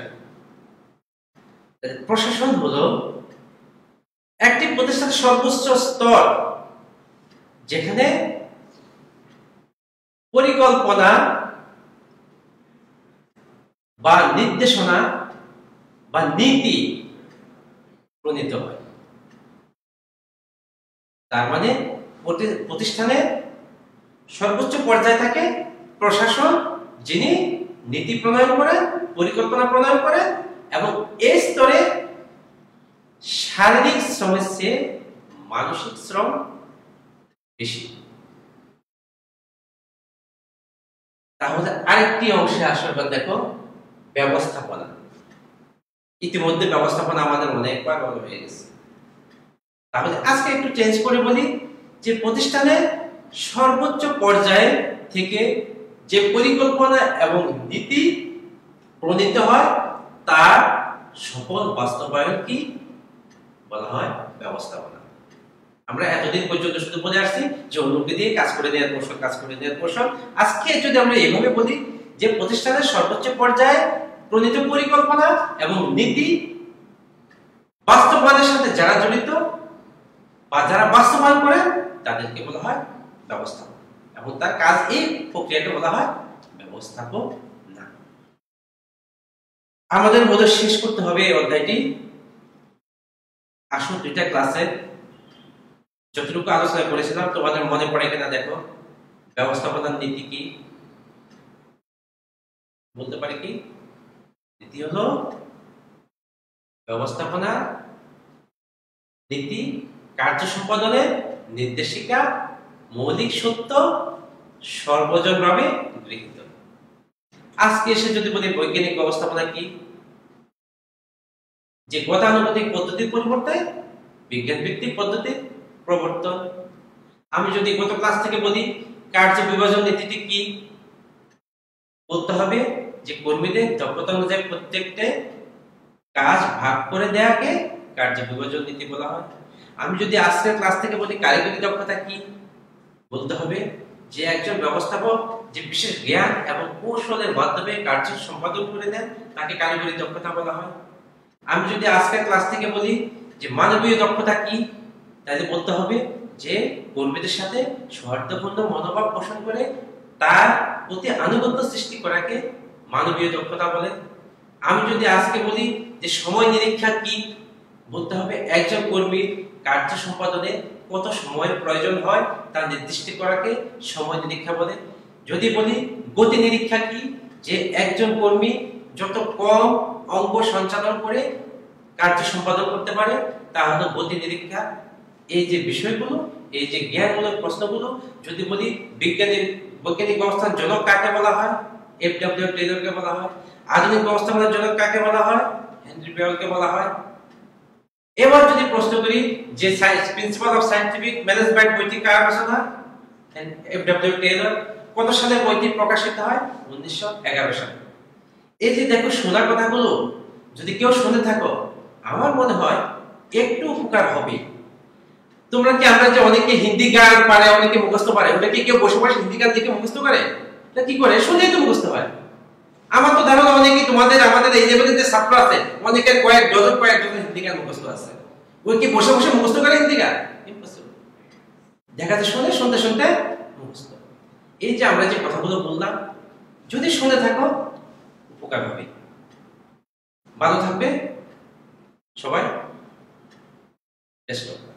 প্রশাসন হলো একটি প্রতিষ্ঠানের সর্বোচ্চ স্তর, যেখানে পরিকল্পনা বা নির্দেশনা বা নীতি প্রণীত হয়। তার মানে প্রতিষ্ঠানের সর্বোচ্চ পর্যায়ে থাকে প্রশাসন, যিনি নীতি প্রণয়ন করেন, পরিকল্পনা প্রণয়ন করেন, এবং এই স্তরে শারীরিক শ্রমের চেয়ে মানসিক শ্রম বেশি। তাহলে আরেকটি অংশে আসবে দেখো, ব্যবস্থাপনা। ইতিমধ্যে ব্যবস্থাপনা আমাদের অনেকবার বলা হয়ে গেছে, তাহলে আজকে একটু চেঞ্জ করে বলি যে প্রতিষ্ঠানের সর্বোচ্চ পর্যায়ে থেকে যে পরিকল্পনা এবং নীতি প্রণীত হয় তার সফল বাস্তবায়ন কি বলা হয়? ব্যবস্থাপনা। আমরা এতদিন পর্যন্ত শুধু বলে আসছি যে অন্যকে দিয়ে কাজ করে দেওয়ার কৌশল, কাজ করে দেওয়ার কৌশল। আজকে যদি আমরা এইভাবে বলি যে প্রতিষ্ঠানের সর্বোচ্চ পর্যায়ে প্রণীত পরিকল্পনা এবং নীতি বাস্তবায়নের সাথে যারা জড়িত বা যারা বাস্তবায়ন করে তাদেরকে বলা হয় ব্যবস্থাপক, এবং তার কাজ এই প্রক্রিয়াকে বলা হয় ব্যবস্থাপক না। আমাদের বোধহয় শেষ করতে হবে এই অধ্যায়টি। আসুন দুইটা ক্লাসে যতটুকু আলোচনা করেছিলাম তোমাদের মনে পড়ে কিনা দেখো। ব্যবস্থাপনার নীতি কি বলতে পারি? কি নীতি হলো ব্যবস্থাপনা নীতি কার্য সম্পাদনের নির্দেশিকা, মৌলিক সত্য, সর্বজনভাবে গৃহীত। আজকে এসে যদি বলি বৈজ্ঞানিক ব্যবস্থাপনা কি, যে গতানুগতিক পদ্ধতির পরিবর্তে বিজ্ঞান ভিত্তিক পদ্ধতির প্রবর্তন। আমি যদি গত ক্লাস থেকে বলি কার্য বিভাজন নীতিটি কি, বলতে হবে যে কর্মীদের দক্ষতা অনুযায়ী প্রত্যেকটা কাজ ভাগ করে দেওয়াকে কার্য বিভাজন নীতি বলা হয়। আমি যদি আজকের ক্লাস থেকে বলি কারিগরি দক্ষতা কি, বলতে হবে যে একজন ব্যবস্থাপক যে বিশেষ জ্ঞান এবং কৌশলের মাধ্যমে কার্য সম্পাদন করে দেন তাকে কারিগরি দক্ষতা বলা হয়। আমি যদি আজকের ক্লাস থেকে বলি যে মানবীয় দক্ষতা কি, তাহলে বলতে হবে যে কর্মীদের সাথে সৌহার্দ্যপূর্ণ মনোভাব পোষণ করে তার প্রতি আনুগত্য সৃষ্টি করাকে মানবীয় দক্ষতা বলে। আমি যদি আজকে বলি যে সময় নিরীক্ষা কি, বলতে হবে একজন কর্মীর কার্য সম্পাদনে কত সময়ের প্রয়োজন হয় তা নির্দিষ্ট করাকে সময় নিরীক্ষা বলে। যদি বলি গতি নিরীক্ষা কি, যে একজন কর্মী যত কম অঙ্গ সঞ্চালন করে কার্য সম্পাদন করতে পারে তা হলো গতি নিরীক্ষা। এই যে বিষয়গুলো, এই যে জ্ঞানমূলক প্রশ্নগুলো, যদি বলি বৈজ্ঞানিক ব্যবস্থার জনক কাকে বলা হয়, এফডব্লিউ টেলরকে বলা হয়। আধুনিক ব্যবস্থাপনার জনক কাকে বলা হয়, হেনরি বেওয়েলকে বলা হয়। এবার যদি প্রশ্ন করি যে প্রিন্সিপাল অফ সায়েন্টিফিক ম্যানেজমেন্ট বইটি কার রচনা, এফডব্লিউ টেলর। কত সালে বইটি প্রকাশিত হয়? 1911 সালে। এই যে দেখো শোনা কথাগুলো যদি কেউ শুনে থাকো, আমার মনে হয় একটু উপকার হবে। তোমরা কি, আমরা যে অনেকে হিন্দি গান পারে, অনেকে মুখস্থ পারে, ওটা কি কেউ বসে বসে হিন্দি গান দেখে মুখস্থ করে? এটা কি করে? শুনেই তো মুখস্থ হয়। আমার তো ধারণা অনেকে তোমাদের আমাদের এই লেভেলের যে ছাত্র আছে অনেকের কয়েক ডজন হিন্দি গান মুখস্থ আছে। ওই কি বসে বসে মুখস্থ করে হিন্দি গান? ইম্পসিবল। দেখা যায় শুনে শুনতে শুনতে মুখস্থ। এই যে আমরা যে কথাগুলো বললাম, যদি শুনে থাকো উপকার হবে। ভালো থাকবে সবাই।